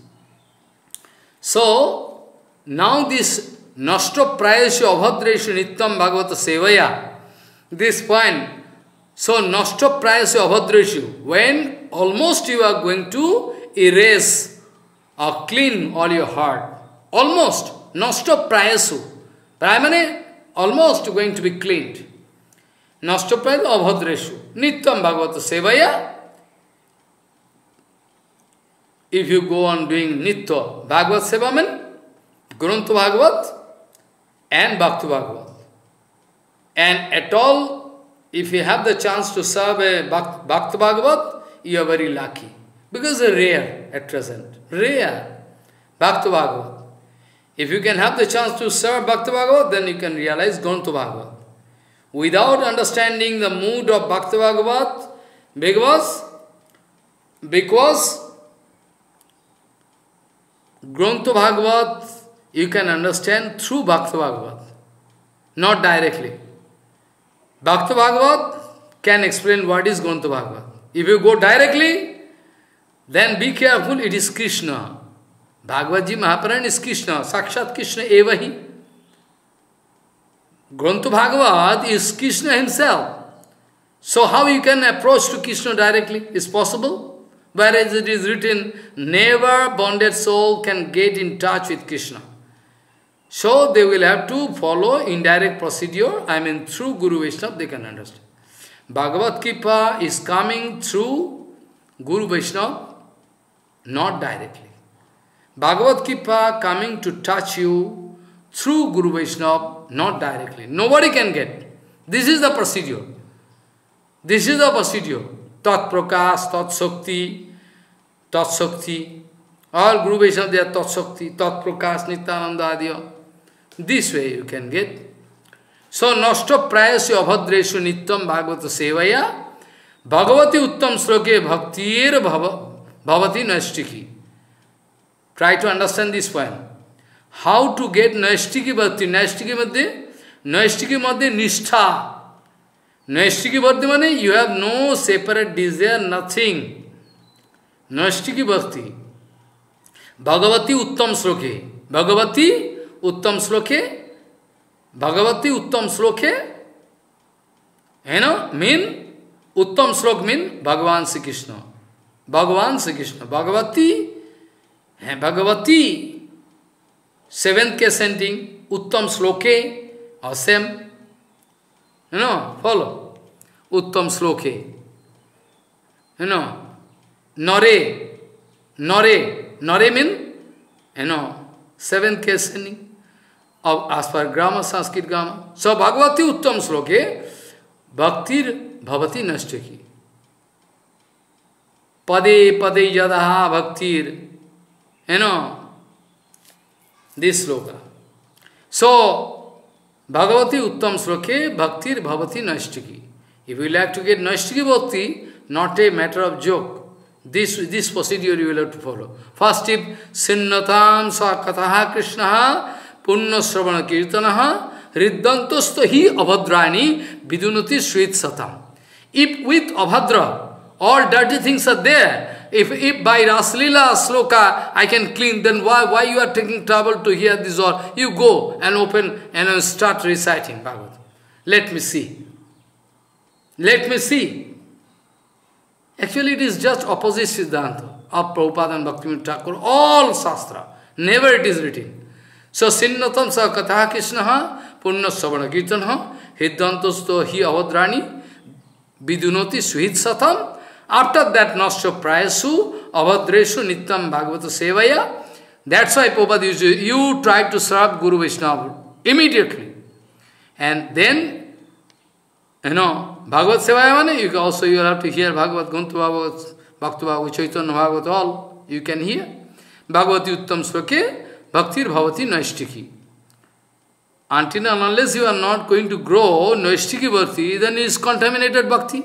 So, now this Nashto Prayasya Abhadreshu Nityam Bhagavata Sevaya, this point, so Nashto Prayasya Abhadreshu, when almost you are going to erase or clean all your heart, almost, Nashto Prayasu, Prayamane, almost going to be cleaned. Nashto Prayasya Abhadreshu, Nityam Bhagavata Sevaya, if you go on doing Nitya, Bhagavad Seva means Grunta Bhagavat and Bhakti Bhagavat. And at all, if you have the chance to serve a Bhakti Bhagavat, you are very lucky. Because it's rare at present. Rare. Bhakti Bhagavat. If you can have the chance to serve Bhakti Bhagavat, then you can realize Grunta Bhagavat. Without understanding the mood of Bhakti Bhagavat, because, because Grunta Bhagavat, you can understand through Bhakti Bhagavat, not directly. Bhakti Bhagavat can explain what is Grunta Bhagavat. If you go directly, then be careful, it is Krishna. Bhagavad Ji Mahapuran is Krishna, Sakshat Krishna evahi. Grunta Bhagavat is Krishna himself. So how you can approach to Krishna directly? Is possible? Whereas it is written, never bonded soul can get in touch with Krishna. So they will have to follow indirect procedure, I mean through Guru Vaishnava they can understand. Bhagavad Kripa is coming through Guru Vaishnava, not directly. Bhagavad Kripa coming to touch you through Guru Vaishnava, not directly. Nobody can get. This is the procedure. This is the procedure. Tat Prakash, Tat Shakti, Tat Shakti. All Guru Vaishnava, they are Tat Shakti, Tat Prakash, Nityananda Adiya. This way you can get. So, Nashto Prayasya Abhadreshu Nityam Bhagavata Sevaya Bhagavati Uttam Sloke Bhaktir Bhavati Nashtiki. Try to understand this point. How to get Nashtiki Bhakti? Nashtiki Madhya? Nashtiki Madhya Nishtha. Nashtiki Bhakti means you have no separate desire, nothing. Nashtiki Bhakti. Bhagavati Uttam Sloke. Bhagavati Uttam Sloke. Bhagavati Uttam Sloke. You know, mean, Uttam Slok mean Bhagavan Sri Krishna. Bhagavan Sri Krishna. Bhagavati, Bhagavati, seventh case sending, Uttam Sloke, or same. You know, follow. Uttam Sloke. You know, Nore, Nore, Nore mean, you know, seventh case sending. Of, as per grammar, Sanskrit grammar. So, Bhagavati Uttam Sloke, Bhaktir Bhavati Nashtaki. Pade Pade Yadaha Bhaktir. You know, this sloka. So, Bhagavati Uttam Sloke, Bhaktir Bhavati Nashtaki. If you like to get Nashtaki Bhakti, not a matter of joke. This, this procedure you will have to follow. First tip, Sinnatam Sakataha Krishnaha Punna Sravana Kirtanaha Riddantosto hi Abhadrani Vidunati Sweet Satam. If with Abhadra, all dirty things are there, if, if by Raslila Sloka I can clean, then why, why you are taking trouble to hear this all? You go and open and start reciting Bhagavad. Let me see. Let me see. Actually it is just opposite Siddhanta of Prabhupada and Bhaktivinoda Thakur, all Shastra. Never it is written. So, Sinnatam sa katha Krishnaha, punna savana kirtanaha, hiddantosto hi avadrani, vidunoti suhit satam. After that, Nashto Prayasu, avadreshu nityam bhagavata sevaya, That's why Prabhupada used to, you try to serve Guru Vaishnava immediately. And then, you know, Bhagavad Sevaya, you can also you have to hear Bhagavad, Guntu Bhagavad, Bhakti Bhagavad, Chaitanya Bhagavad, all you can hear. Bhagavati Uttam Swake, Bhaktir Bhavati Naishtiki. Until and unless you are not going to grow Naishtiki Bhakti, then it is contaminated Bhakti.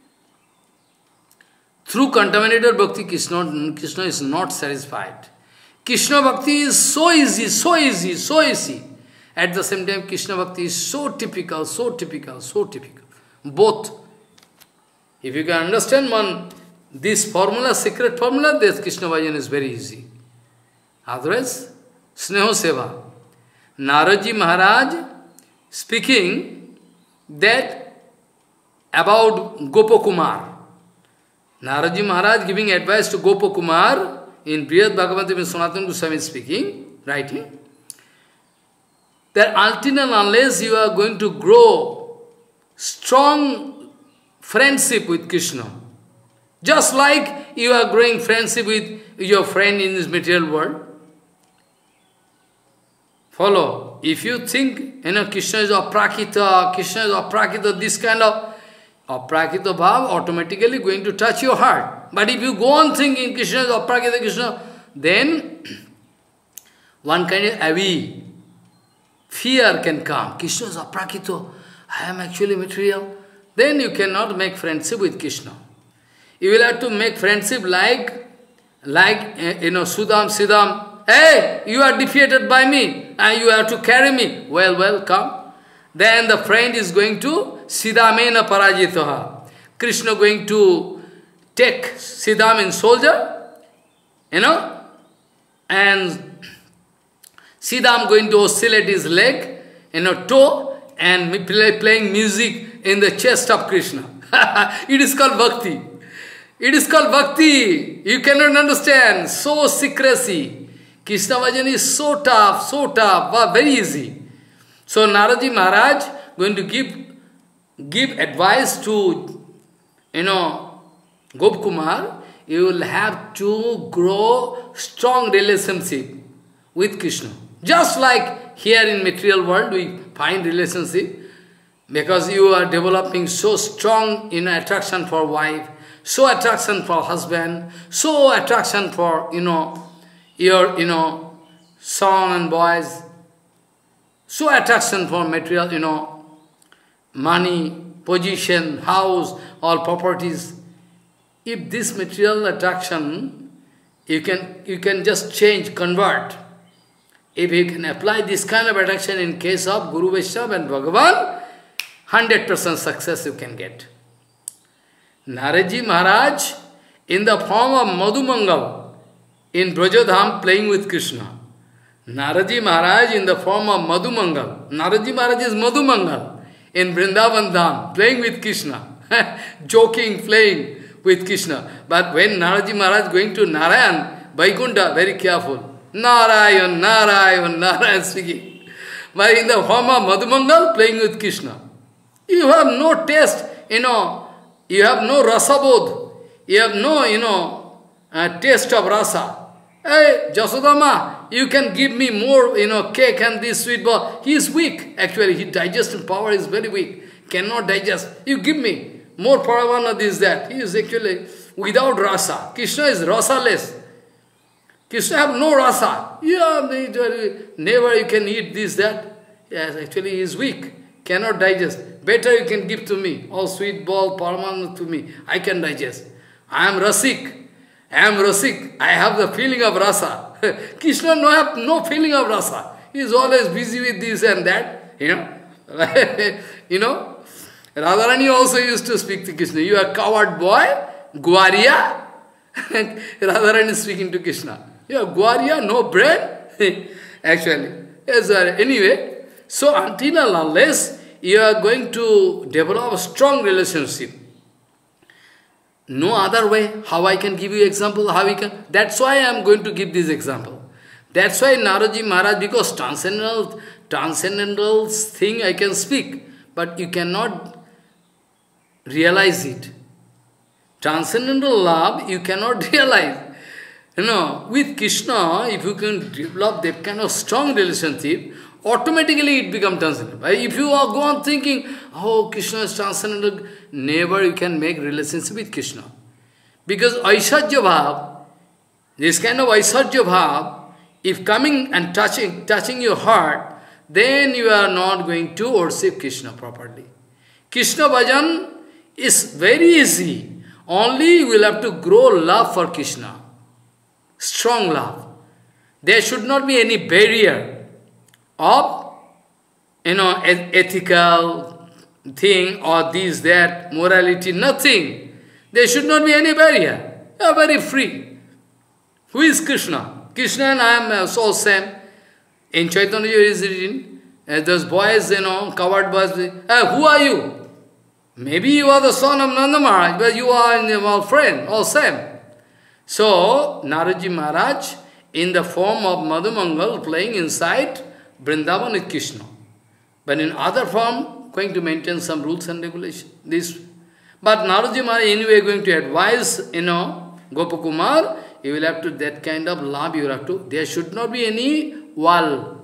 Through contaminated Bhakti, Krishna, Krishna is not satisfied. Krishna Bhakti is so easy, so easy, so easy. At the same time, Krishna Bhakti is so typical, so typical, so typical. Both. If you can understand one, this formula, secret formula, this Krishna Bhajan is very easy. Otherwise, Sneho Seva. Naraji Maharaj speaking that about Gopakumar. Naraji Maharaj giving advice to Gopakumar in Brihad Bhagavata Sanatana Goswami speaking, writing, that until and unless you are going to grow strong friendship with Krishna, just like you are growing friendship with your friend in this material world, follow. If you think, you know, Krishna is aprakita, Krishna is aprakita, this kind of aprakita bhav automatically going to touch your heart. But if you go on thinking Krishna is aprakita, Krishna, then one kind of avi, fear can come. Krishna is aprakita, I am actually material. Then you cannot make friendship with Krishna. You will have to make friendship like, like you know, Sudam, Siddham. Hey, you are defeated by me, and you have to carry me. Well, well, come. Then the friend is going to Siddhamena Parajitaha. Krishna going to take Siddham in soldier, you know, and Siddham going to oscillate his leg, you know, toe, and play, playing music in the chest of Krishna. It is called bhakti. It is called bhakti. You cannot understand. So secrecy. Krishna Bhajan is so tough, so tough, very easy. So Naraji Maharaj going to give, give advice to, you know, Gopakumar, you will have to grow strong relationship with Krishna. Just like here in material world we find relationship, because you are developing so strong in attraction for wife, so attraction for husband, so attraction for, you know, your, you know, son and boys, so attraction for material, you know, money, position, house, all properties. If this material attraction, you can, you can just change, convert. If you can apply this kind of attraction in case of Guru Vaishnava and Bhagavan, one hundred percent success you can get. Naraji Maharaj, in the form of Madhumangal, in Brajadham playing with Krishna. Naraji Maharaj in the form of Madhumangal. Naraji Maharaj is Madhumangal in Vrindavan Dham, playing with Krishna. Joking, playing with Krishna. But when Naraji Maharaj going to Narayan, Vaikuntha, very careful. Narayan, Narayan, Narayan speaking. But in the form of Madhumangal, playing with Krishna. You have no taste, you know, you have no rasabodh, you have no, you know, uh, taste of rasa. Hey, Jasodama, you can give me more, you know, cake and this sweet ball. He is weak, actually, his digestion power is very weak, cannot digest. You give me more paravana, this, that. He is actually without rasa. Krishna is rasa-less. Krishna have no rasa. Yeah, never you can eat this, that. Yes, actually he is weak, cannot digest. Better you can give to me, all sweet ball, paramana to me. I can digest. I am rasik. I am rasik. I have the feeling of rasa. Krishna no have no feeling of rasa. He is always busy with this and that. You know, you know. Radharani also used to speak to Krishna. You are coward boy, Gwariya. Radharani is speaking to Krishna. You are Gwariya, no brain. Actually, yes, sir. Anyway, so until and unless you are going to develop a strong relationship, no other way. How I can give you example? How we can? That's why I am going to give this example. That's why Naraji Maharaj, because transcendental, transcendental thing I can speak, but you cannot realize it. Transcendental love you cannot realize. You know, with Krishna, if you can develop that kind of strong relationship, automatically it becomes transcendental. If you are go on thinking, oh, Krishna is transcendental, never you can make relationship with Krishna. Because Aishwarya Bhav, this kind of Aishwarya Bhav, if coming and touching, touching your heart, then you are not going to worship Krishna properly. Krishna bhajan is very easy. Only you will have to grow love for Krishna. Strong love. There should not be any barrier of, you know, ethical thing or this, that, morality, nothing. There should not be any barrier. You are very free. Who is Krishna? Krishna and I am so same. In Chaitanya is written, uh, those boys, you know, covered boys, uh, who are you? Maybe you are the son of Nanda Maharaj, but you are our friend, all same. So, Naradji Maharaj, in the form of Madhumangal, playing inside Vrindavan with Krishna. But in other form, going to maintain some rules and regulations. This, but Naradji Maharaj anyway going to advise, you know, Gopakumar, you will have to, that kind of love you will have to, there should not be any wall.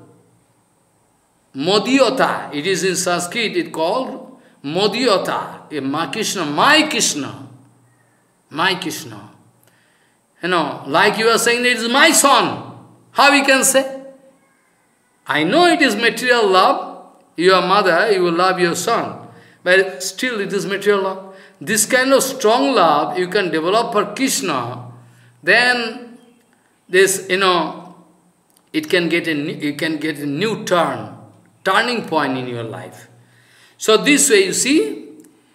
Modiyata, it is in Sanskrit, it called Modiyata, my Krishna, my Krishna, my Krishna. You know, like you are saying, it is my son. How we can say? I know it is material love. Your mother, you will love your son. But still it is material love. This kind of strong love you can develop for Krishna, then this, you know, it can get a, you can get a new turn, turning point in your life. So this way you see,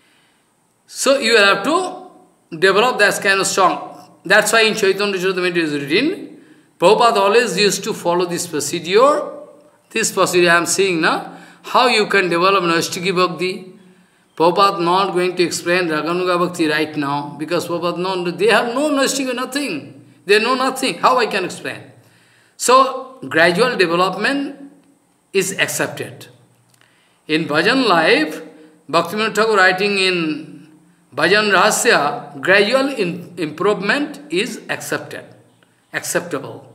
so you have to develop that kind of strong. That's why in Chaitanya Charitamrita is written, Prabhupada always used to follow this procedure. This procedure I am seeing now, how you can develop Naistiki Bhakti. Prabhupada not going to explain Raganuga Bhakti right now, because Prabhupada know, they have no Naistiki, nothing. They know nothing. How I can explain? So, gradual development is accepted. In Bhajan life, Bhaktivinoda Thakur writing in Bhajan Rahasya, gradual in, improvement is accepted, acceptable.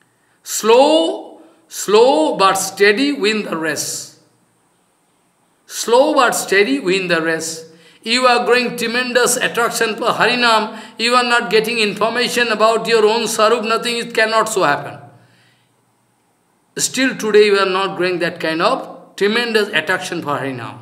Slow, slow but steady win the race. Slow but steady win the race. You are growing tremendous attraction for Harinam, you are not getting information about your own Sarup, nothing, it cannot so happen. Still today you are not growing that kind of tremendous attraction for Harinam.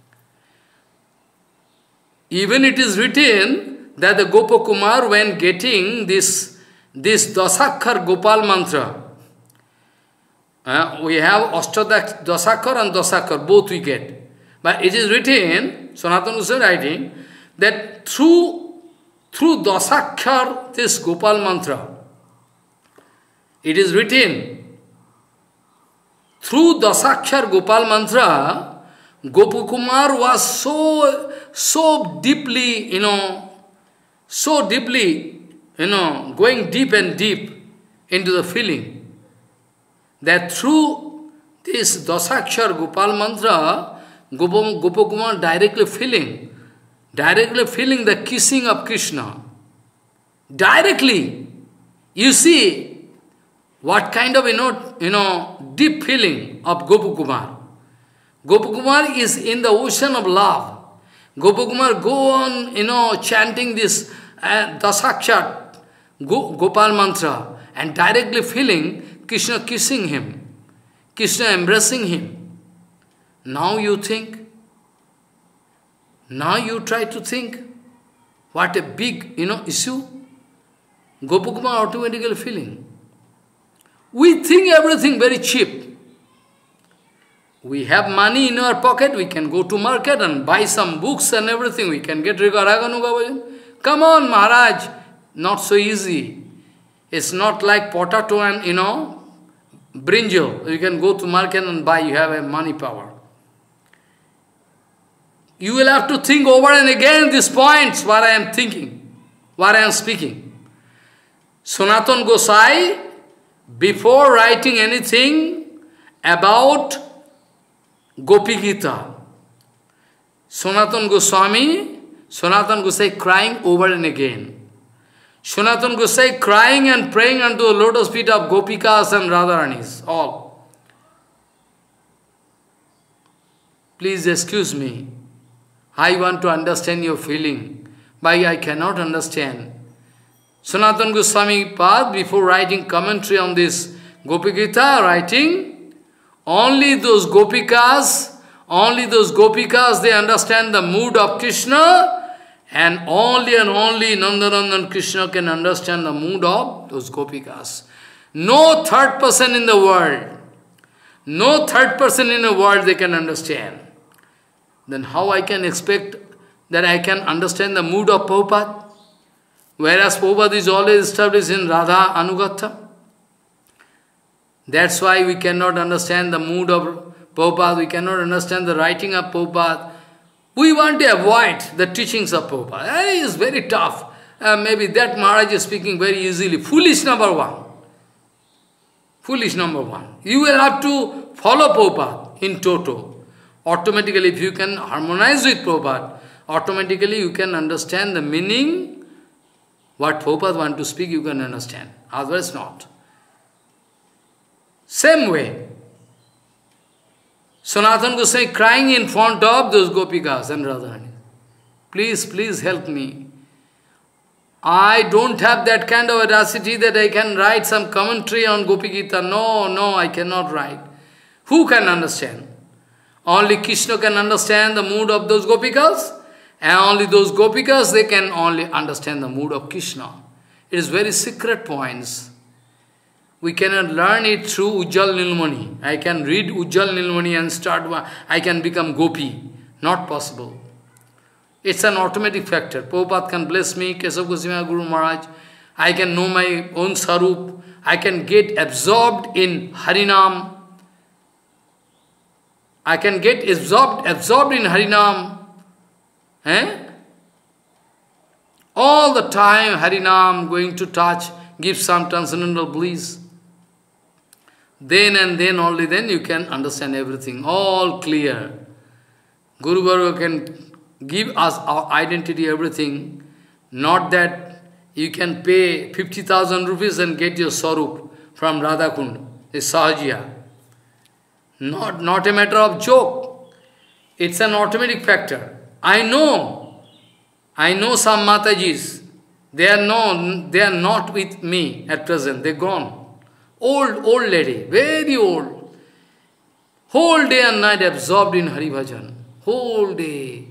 Even it is written that the Gopakumar, when getting this, this Dasakhar Gopal mantra, uh, we have Ashtadak Dasakhar and Dasakhar, both we get. But it is written, Sanatana is writing, that through, through Dasakhar, this Gopal mantra, it is written, through Dasakhar Gopal mantra, Gopakumar was so, so deeply, you know, so deeply, you know, going deep and deep into the feeling, that through this Dasakshar Gopal mantra, Gopakumar directly feeling, directly feeling the kissing of Krishna. Directly, you see what kind of, you know, you know, deep feeling of Gopakumar. Gopakumar is in the ocean of love. Gopakumar go on, you know, chanting this uh, Dasakshat Go, Gopal mantra and directly feeling Krishna kissing him, Krishna embracing him. Now you think, now you try to think, what a big, you know, issue. Gopakumar automatically feeling. We think everything very cheap. We have money in our pocket, we can go to market and buy some books and everything, we can get Raganuga Bhajan. Come on, Maharaj, not so easy. It's not like potato and, you know, brinjal. You can go to market and buy, you have a money power. You will have to think over and again these points, what I am thinking, what I am speaking. Sanatana Gosai, before writing anything about Gopi Gita, Sanatana Goswami, Sanatana Gosai crying over and again. Sanatana Gosai crying and praying unto the lotus feet of Gopikas and Radharanis, all. Please excuse me. I want to understand your feeling, but I cannot understand. Sanatana Goswami Pad, before writing commentary on this Gopi Gita, writing, only those Gopikas, only those Gopikas, they understand the mood of Krishna, and only and only Nandanandan Krishna can understand the mood of those Gopikas. No third person in the world, no third person in the world they can understand. Then how I can expect that I can understand the mood of Prabhupada? Whereas Prabhupada is always established in Radha Anugatha. That's why we cannot understand the mood of Prabhupada, we cannot understand the writing of Prabhupada. We want to avoid the teachings of Prabhupada. It is very tough. Uh, maybe that Maharaj is speaking very easily. Foolish number one. Foolish number one. You will have to follow Prabhupada in toto. Automatically, if you can harmonize with Prabhupada, automatically you can understand the meaning. What Prabhupada wants to speak, you can understand. Otherwise not. Same way. Sanatana Goswami crying in front of those Gopikas and Radharani. Please, please help me. I don't have that kind of audacity that I can write some commentary on Gopi Gita. No, no, I cannot write. Who can understand? Only Krishna can understand the mood of those Gopikas, and only those Gopikas, they can only understand the mood of Krishna. It is very secret points. We cannot learn it through Ujjal Nilmani. I can read Ujjal Nilmani and start, I can become Gopi. Not possible. It's an automatic factor. Prabhupada can bless me, Keshav Goswami Guru Maharaj. I can know my own Sarup. I can get absorbed in Harinam. I can get absorbed, absorbed in Harinam. Eh? All the time Harinam going to touch, give some transcendental bliss. Then and then, only then you can understand everything, all clear. Guru Varga can give us our identity, everything. Not that you can pay fifty thousand rupees and get your Sarup from Radhakund, it's Sahajiya. Not, not a matter of joke. It's an automatic factor. I know, I know some Matajis, they are, no, they are not with me at present, they're gone. Old, old lady, very old. Whole day and night absorbed in Hari Bhajan. Whole day.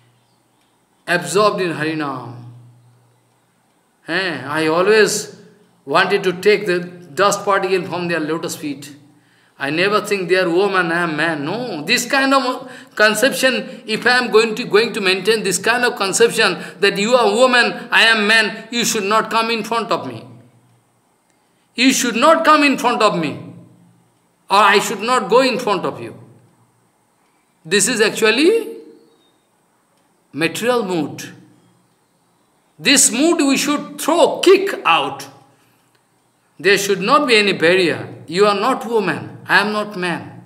Absorbed in Harinam. Eh, I always wanted to take the dust particle from their lotus feet. I never think they are woman, I am man. No, this kind of conception, if I am going to, going to maintain this kind of conception that you are woman, I am man, you should not come in front of me. You should not come in front of me, or I should not go in front of you. This is actually material mood. This mood we should throw, kick out. There should not be any barrier. You are not woman, I am not man.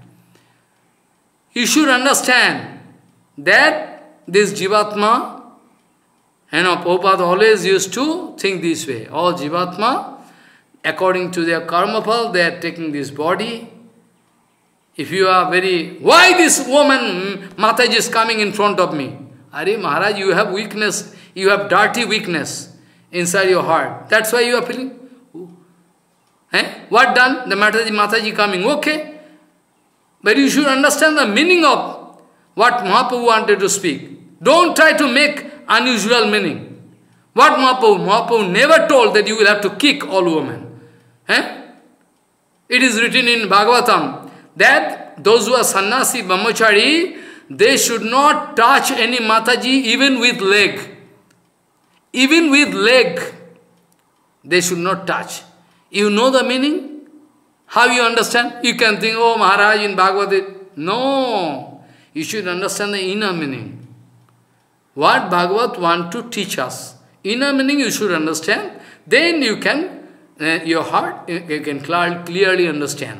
You should understand that this Jivatma, you know, Prabhupada always used to think this way. All Jivatma, according to their karma phal, they are taking this body. If you are very, why this woman, Mataji is coming in front of me? Are Maharaj, you have weakness, you have dirty weakness inside your heart. That's why you are feeling. Eh? What done? The Mataji, Mataji coming, okay. But you should understand the meaning of what Mahaprabhu wanted to speak. Don't try to make unusual meaning. What Mahaprabhu? Mahaprabhu never told that you will have to kick all women. Eh? It is written in Bhagavatam that those who are sannyasi, brahmachari, they should not touch any Mataji even with leg. Even with leg, they should not touch. You know the meaning? How you understand? You can think, oh Maharaj in Bhagavad. No, you should understand the inner meaning. What Bhagavat want to teach us. Inner meaning you should understand. Then you can Uh, your heart, you can clearly understand.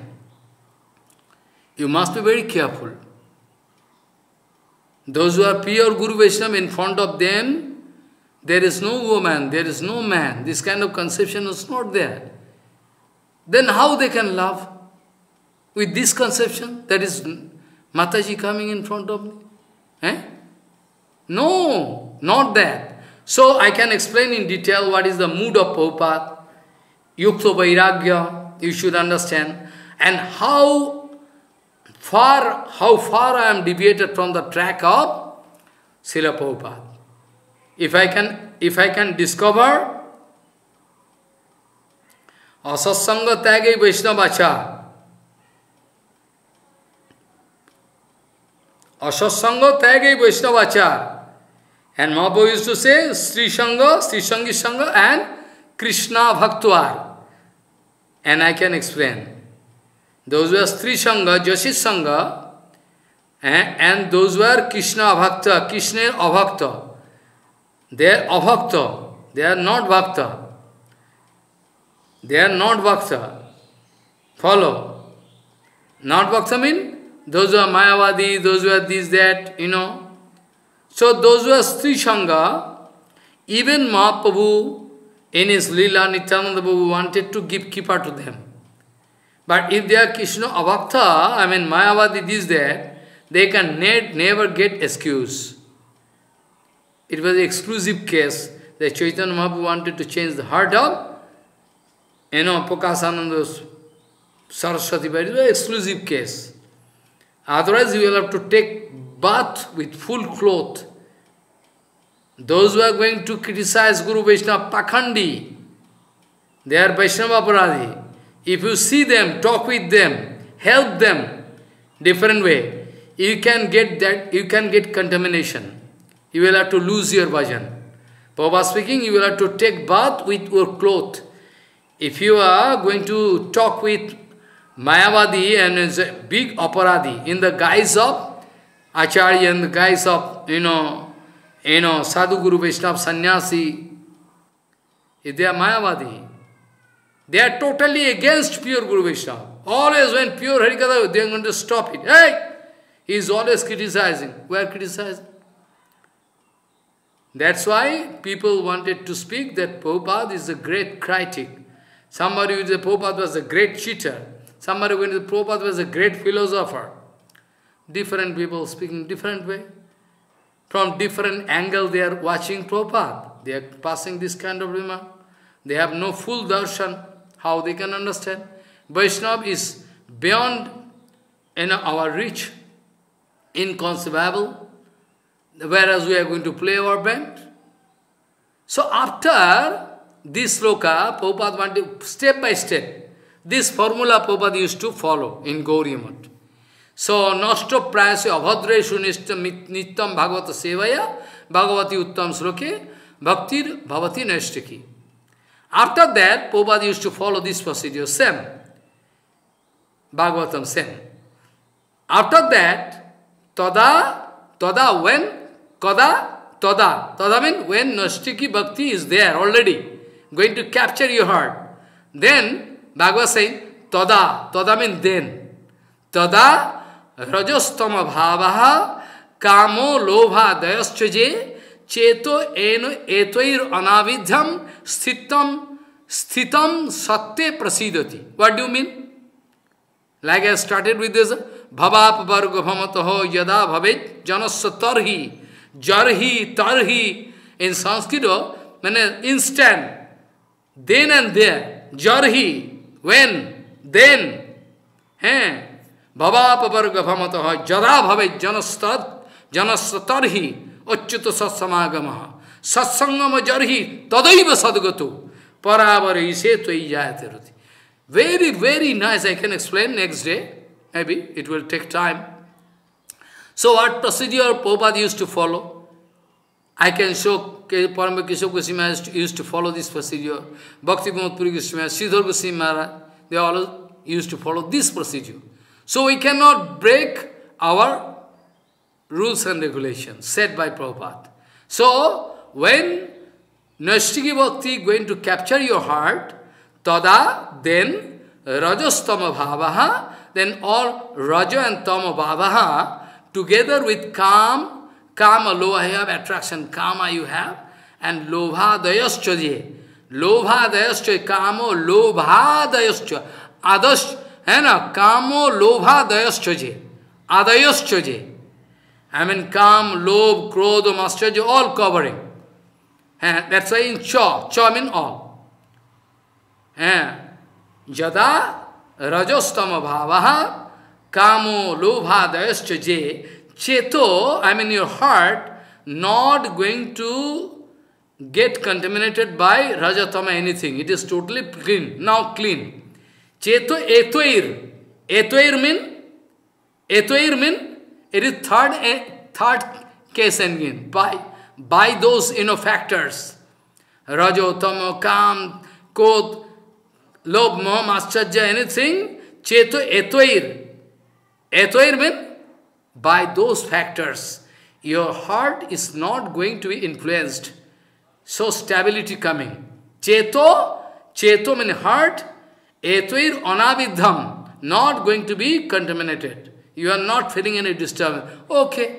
You must be very careful. Those who are pure Guru Vaishnava, in front of them, there is no woman, there is no man, this kind of conception is not there. Then how they can love? With this conception, that is Mataji coming in front of me? Eh? No, not that. So I can explain in detail what is the mood of Prabhupada. Yukta Vairagya, you should understand. And how far, how far I am deviated from the track of Srila Prabhupada. If I can, if I can discover Asatsanga Tage Vaishnavacha, Asatsanga Tage Vaishnavacha, and Mahaprabhu used to say Sri Sangha, Sri Sangi Sangha and Krishna Bhaktwar. And I can explain. Those were Sri Sangha, Jashi Sangha, and, and those were Krishna Bhakta, Krishna Abhakta. They are Abhakta, they are not Bhakta. They are not Bhakta. Follow. Not Bhakta mean those who are Mayavadi, those who are this, that, you know. So those who are Sri Sangha, even Mahaprabhu in his Leela, Nityananda Prabhu wanted to give kippa to them. But if they are Krishna Abhakta, I mean Mayavadi this, that, they can ne never get excuse. It was an exclusive case that Chaitanya Mahaprabhu wanted to change the heart of, you know, Prakasananda's Saraswati, but it was an exclusive case. Otherwise, you will have to take bath with full cloth. Those who are going to criticize Guru Vaishnava Pakhandi, they are Vaishnava Aparadhi. If you see them, talk with them, help them, different way, you can get that, you can get contamination. You will have to lose your bhajan. Prabhupada speaking, you will have to take bath with your cloth. If you are going to talk with Mayavadi and is a big aparadhi in the guise of Acharya, in the guise of, you know, you know, Sadhu Guru Vaishnava Sannyasi, if they are Mayavadi, they are totally against pure Guru Vaishnava. Always when pure Harikatha, they are going to stop it. Hey! He is always criticizing. We are criticizing. That's why people wanted to speak that Prabhupada is a great critic. Somebody who said Prabhupada was a great cheater. Somebody who said Prabhupada was a great philosopher. Different people speaking different way. From different angle they are watching Prabhupada. They are passing this kind of remark. They have no full darshan. How they can understand? Vaishnava is beyond, you know, our reach, inconceivable, whereas we are going to play our band. So after this sloka, Prabhupada wanted step by step. This formula Prabhupada used to follow in Gauriya Math. So, nashto prayasya abhadreshu nityam bhagavata sevaya bhagavati uttam sloke bhaktir bhavati naistiki. After that, Prabhupada used to follow this procedure, same. Bhagavatam, same. After that, tada, tada, when, kada, tada. Tada means when Nastiki Bhakti is there already, going to capture your heart. Then, Bhagavad saying, tada, tada means then. Tada, rajastama bhavaha, kamo lobha dayaschaje, cheto eno etoir anavidhyam, sthitam, sthitam satte prasidati. What do you mean? Like I started with this, bhavap varga bhamataho yada bhavet janasya tarhi, jarhi, tarhi. In Sanskrit, when instant, then and there, jarhi, when, then, eh? Bhavap varga bhamataha yada bhavet janasya janasya tarhi, achyuta satsamagamaha. Satsangama jarhi tadaiva sadgatu paravari setvai jayatirati. Very, very nice. I can explain next day. Maybe it will take time. So what procedure Prabhupada used to follow? I can show Parama Kishore Goswami used to follow this procedure. Bhakti Vinod Puri Goswami, Sridhar Goswami Maharaj, they all used to follow this procedure. So we cannot break our rules and regulations set by Prabhupada. So when Nastiki Bhakti is going to capture your heart, tada, then rajastama bhavaha, then all raja and tama bhavaha, together with calm, kama loa you have attraction, kama you have, and lobhadayascha je. Lobhadayascha, kamo lobhadayascha. Adash, hai na, kamo lobhadayascha je. Adayascha je. I mean, kam, lob, krodh, masterja, all covering. Eh, that's why in cha, cha means all. Eh, Jada rajostama bhavaha kamo lobhadayascha je cheto, I mean your heart, not going to get contaminated by rajatama anything. It is totally clean, now clean. Cheto etoir. Etoir mean, etoir mean, it is third, third case engine, by, by those, you know, factors. Rajo, tamo, kam, kodh, lob, moh, mascharya, anything, cheto etoir. Etoir means, by those factors, your heart is not going to be influenced. So stability coming. Cheto, cheto means heart, etoir anavidham, not going to be contaminated. You are not feeling any disturbance. Okay.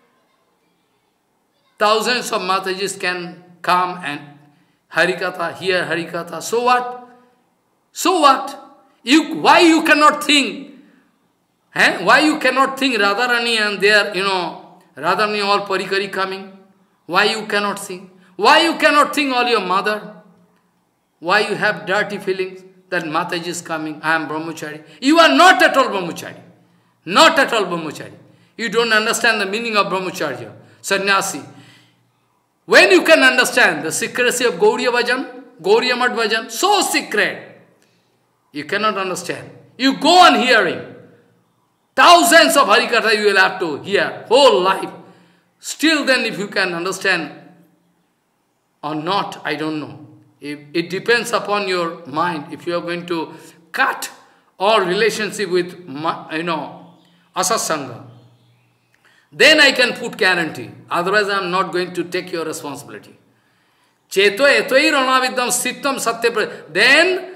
Thousands of Matajis can come and Harikatha, hear Harikatha. So what? So what? You, why you cannot think? Eh? Why you cannot think Radharani and their, you know, Radharani all parikari coming? Why you cannot think? Why you cannot think all your mother? Why you have dirty feelings that Mataji is coming, I am Brahmachari? You are not at all Brahmachari. Not at all Brahmachari. You don't understand the meaning of Brahmacharya, sannyasi. When you can understand the secrecy of Gauriya Bhajan, Gauriya Mat Bhajan, so secret, you cannot understand. You go on hearing. Thousands of Harikatha you will have to hear, whole life. Still then if you can understand or not, I don't know. It, it depends upon your mind. If you are going to cut all relationship with, you know, asasanga, then I can put guarantee. Otherwise I am not going to take your responsibility. Cheto etoir anavidam sthitam satya. Then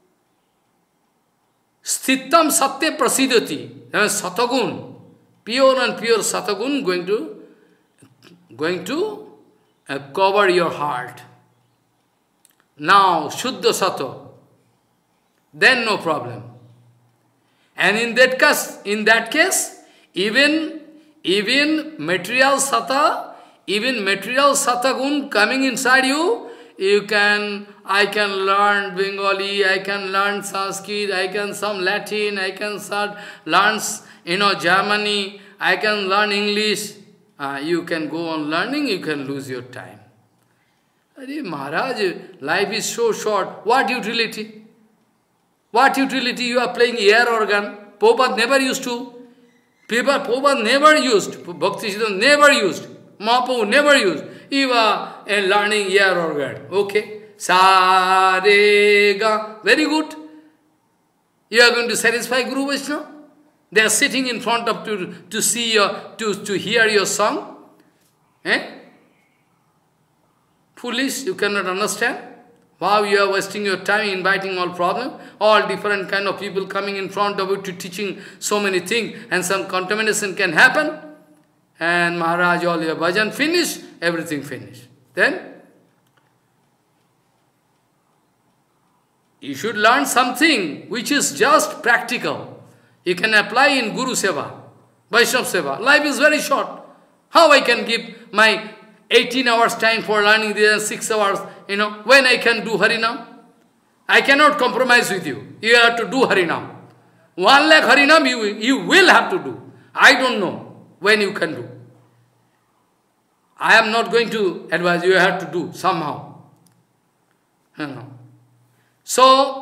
sthitam satya prasidati. Satagun, pure and pure satagun going to going to uh, cover your heart. Now Shuddha Sato, then no problem. And in that case, in that case, even even material sata, even material satagun coming inside you, you can, I can learn Bengali, I can learn Sanskrit, I can some Latin, I can start learn, you know, Germany, I can learn English. Uh, you can go on learning, you can lose your time. Arey Maharaj, life is so short. What utility? What utility? You are playing air organ. Prabhupada never used to. Prabhupada never used. Bhakti Siddhanta never used. Mahaprabhu never used. You are uh, learning air organ. Okay. Sa, re, ga. Very good. You are going to satisfy Guru Vaishnava? They are sitting in front of to to see your to to hear your song. Eh? Foolish, you cannot understand. Wow, you are wasting your time inviting all problems, all different kind of people coming in front of you to teaching so many things, and some contamination can happen. And Maharaj, all your bhajan finish, everything finished. Then you should learn something which is just practical. You can apply in Guru Seva, Vaishnava Seva. Life is very short. How I can give my eighteen hours time for learning this, six hours, you know, when I can do Harinam? I cannot compromise with you. You have to do Harinam. One lakh Harinam you, you will have to do. I don't know when you can do. I am not going to advise you, you have to do somehow. You know. So,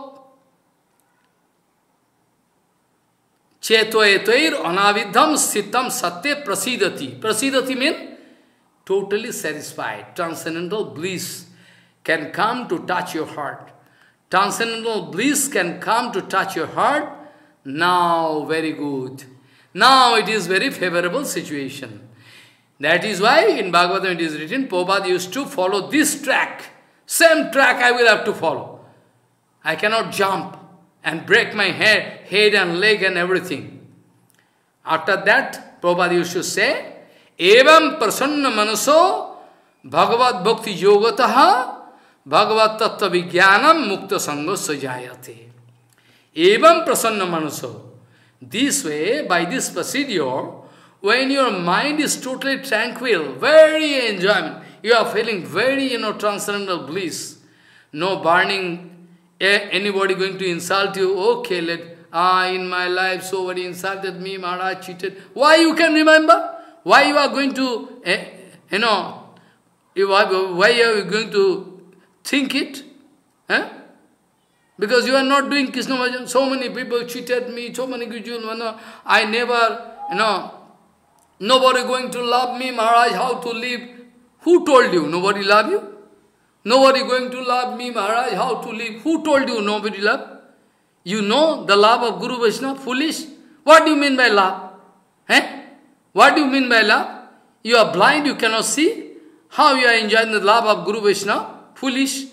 Cheto etoir anavidham sthitam satya prasidati. Prasidati means totally satisfied. Transcendental bliss can come to touch your heart. Transcendental bliss can come to touch your heart. Now, very good. Now it is very favorable situation. That is why in Bhagavatam it is written, Prabhupada used to follow this track. Same track I will have to follow. I cannot jump and break my head, head and leg and everything. After that, Prabhupada used to say, Evam prasanna manaso Bhagavad Bhakti Yogataha Bhagavad Tattva Vijnanam Mukta Sangha Sajayate. Evam Prasanna Manaso. This way, by this procedure, when your mind is totally tranquil, very enjoyment, you are feeling very, you know, transcendental bliss. No burning, anybody going to insult you, okay, let, ah, in my life, somebody insulted me, Maharaj cheated. Why you can remember? Why you are going to, eh, you know, you are, why are you going to think it? Eh? Because you are not doing Krishna Bhajan. So many people cheated me, so many Gujul, I never, you know, nobody going to love me, Maharaj, how to live? Who told you nobody love you? Nobody going to love me, Maharaj, how to live? Who told you nobody love? You know the love of Guru Vaishnava? Foolish. What do you mean by love? Eh? What do you mean by love? You are blind, you cannot see? How you are enjoying the love of Guru Vaishnava? Foolish.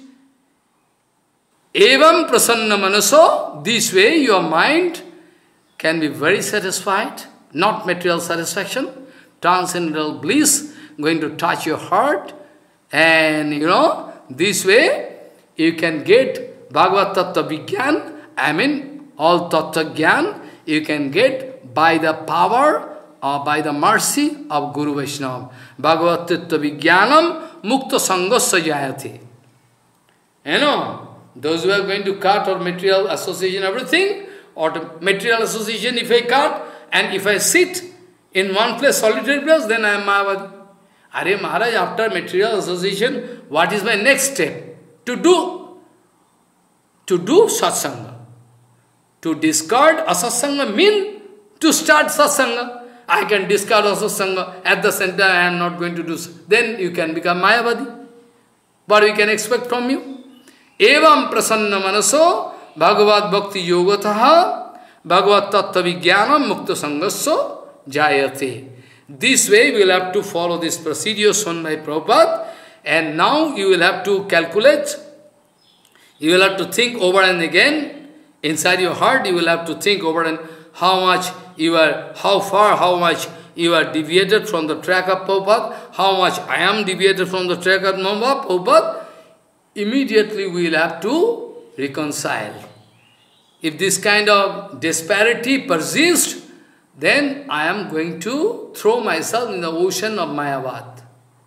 Evam prasanna manaso, this way your mind can be very satisfied, not material satisfaction, transcendental bliss, going to touch your heart, and you know, this way you can get Bhagavad Tattva Vigyan, I mean all Tattva Gyan, you can get by the power or by the mercy of Guru Vaishnava. Bhagavad Tattva Vigyanam Mukta Sangasya Jayati. You know, those who are going to cut or material association, everything, or material association if I cut, and if I sit in one place, solitary place, then I am Mayavadi. Are Maharaj, after material association, what is my next step? To do, to do satsanga. To discard asatsanga mean to start satsanga. I can discard asatsanga, at the center I am not going to do so. Then you can become Mayavadi. What we can expect from you? Evam prasanna manaso Bhagavad Bhakti Yogataha Bhagavad Tattva Vijnanam Mukta Sangasya Jayate. This way we will have to follow this procedure shown by Prabhupada, and now you will have to calculate, you will have to think over and again, inside your heart you will have to think over and how much you are, how far, how much you are deviated from the track of Prabhupada, how much I am deviated from the track of Prabhupada. Immediately we will have to reconcile. If this kind of disparity persists, then I am going to throw myself in the ocean of Mayavad.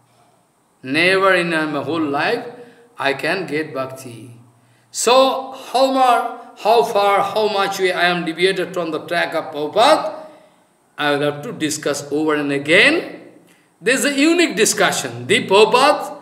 Never in my whole life I can get bhakti. So, how more, how far, how much I am deviated from the track of Prabhupada, I will have to discuss over and again. There is a unique discussion. The Prabhupada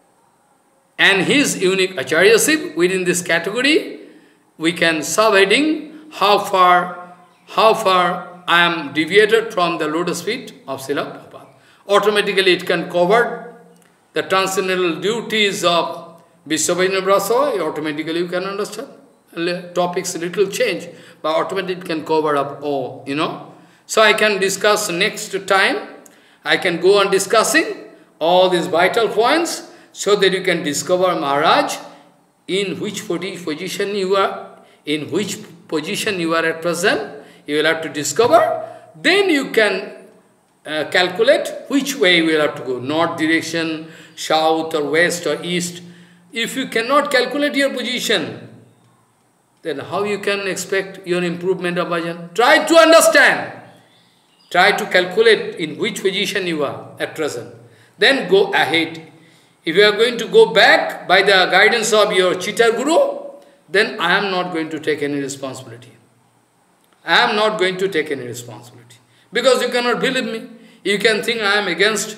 and his unique acharyaship within this category, we can subheading how far, how far I am deviated from the lotus feet of Srila Prabhupada. Automatically it can cover the transcendental duties of Vishwabhajan Brasa, automatically you can understand. Topics little change, but automatically it can cover up all, you know. So I can discuss next time, I can go on discussing all these vital points, so that you can discover, Maharaj, in which position you are, in which position you are at present, you will have to discover. Then you can uh, calculate which way you will have to go, north direction, south or west or east. If you cannot calculate your position, then how you can expect your improvement of bhajan? Try to understand. Try to calculate in which position you are at present. Then go ahead. If you are going to go back by the guidance of your cheater guru, then I am not going to take any responsibility. I am not going to take any responsibility. Because you cannot believe me. You can think I am against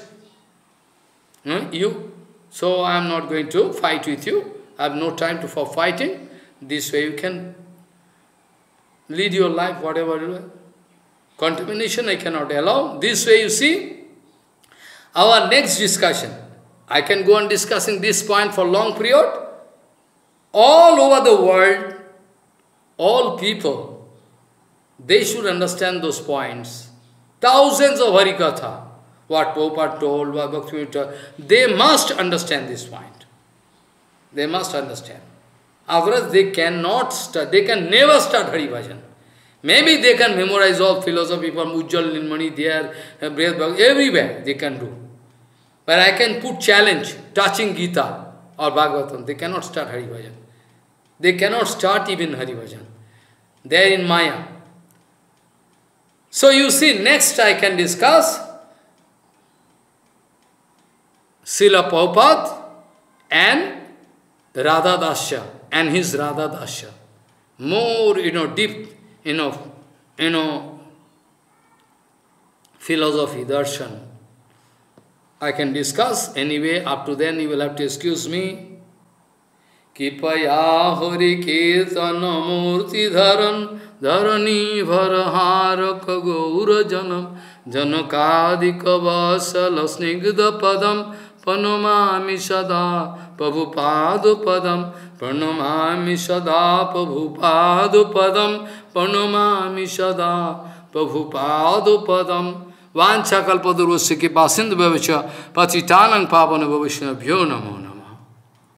hmm, you. So I am not going to fight with you. I have no time to, for fighting. This way you can lead your life, whatever you want. Contamination I cannot allow. This way you see, our next discussion, I can go on discussing this point for long period. All over the world, all people, they should understand those points. Thousands of Harikatha, what Prabhupada told, what Bhakti told, they must understand this point. They must understand. Otherwise they cannot start, they can never start Hari Bhajan. Maybe they can memorize all philosophy from Ujjwal Nilmani there, everywhere they can do. But I can put challenge, touching Gita or Bhagavatam, they cannot start Hari Bhajan. They cannot start even Hari Bhajan. They are in Maya. So you see, next I can discuss Srila Prabhupada and Radha Dasya and his Radha Dasya. More, you know, deep, you know, you know, philosophy, darshan. I can discuss. Anyway, up to then you will have to excuse me. Kipaya Hari Kirtana Murti Dharan Dharani Varahara Gaura Janam Janakadika Vasala Snigdha Padam Panamami Sada Prabhupada Padam Pranamami Sada Prabhupada Padam Pranamami Sada Prabhupada Padam Vancha Kalpadurusya Kipa Sindhu Bhavaccha Patitanang Pavana Bhavishna Bhyo Namo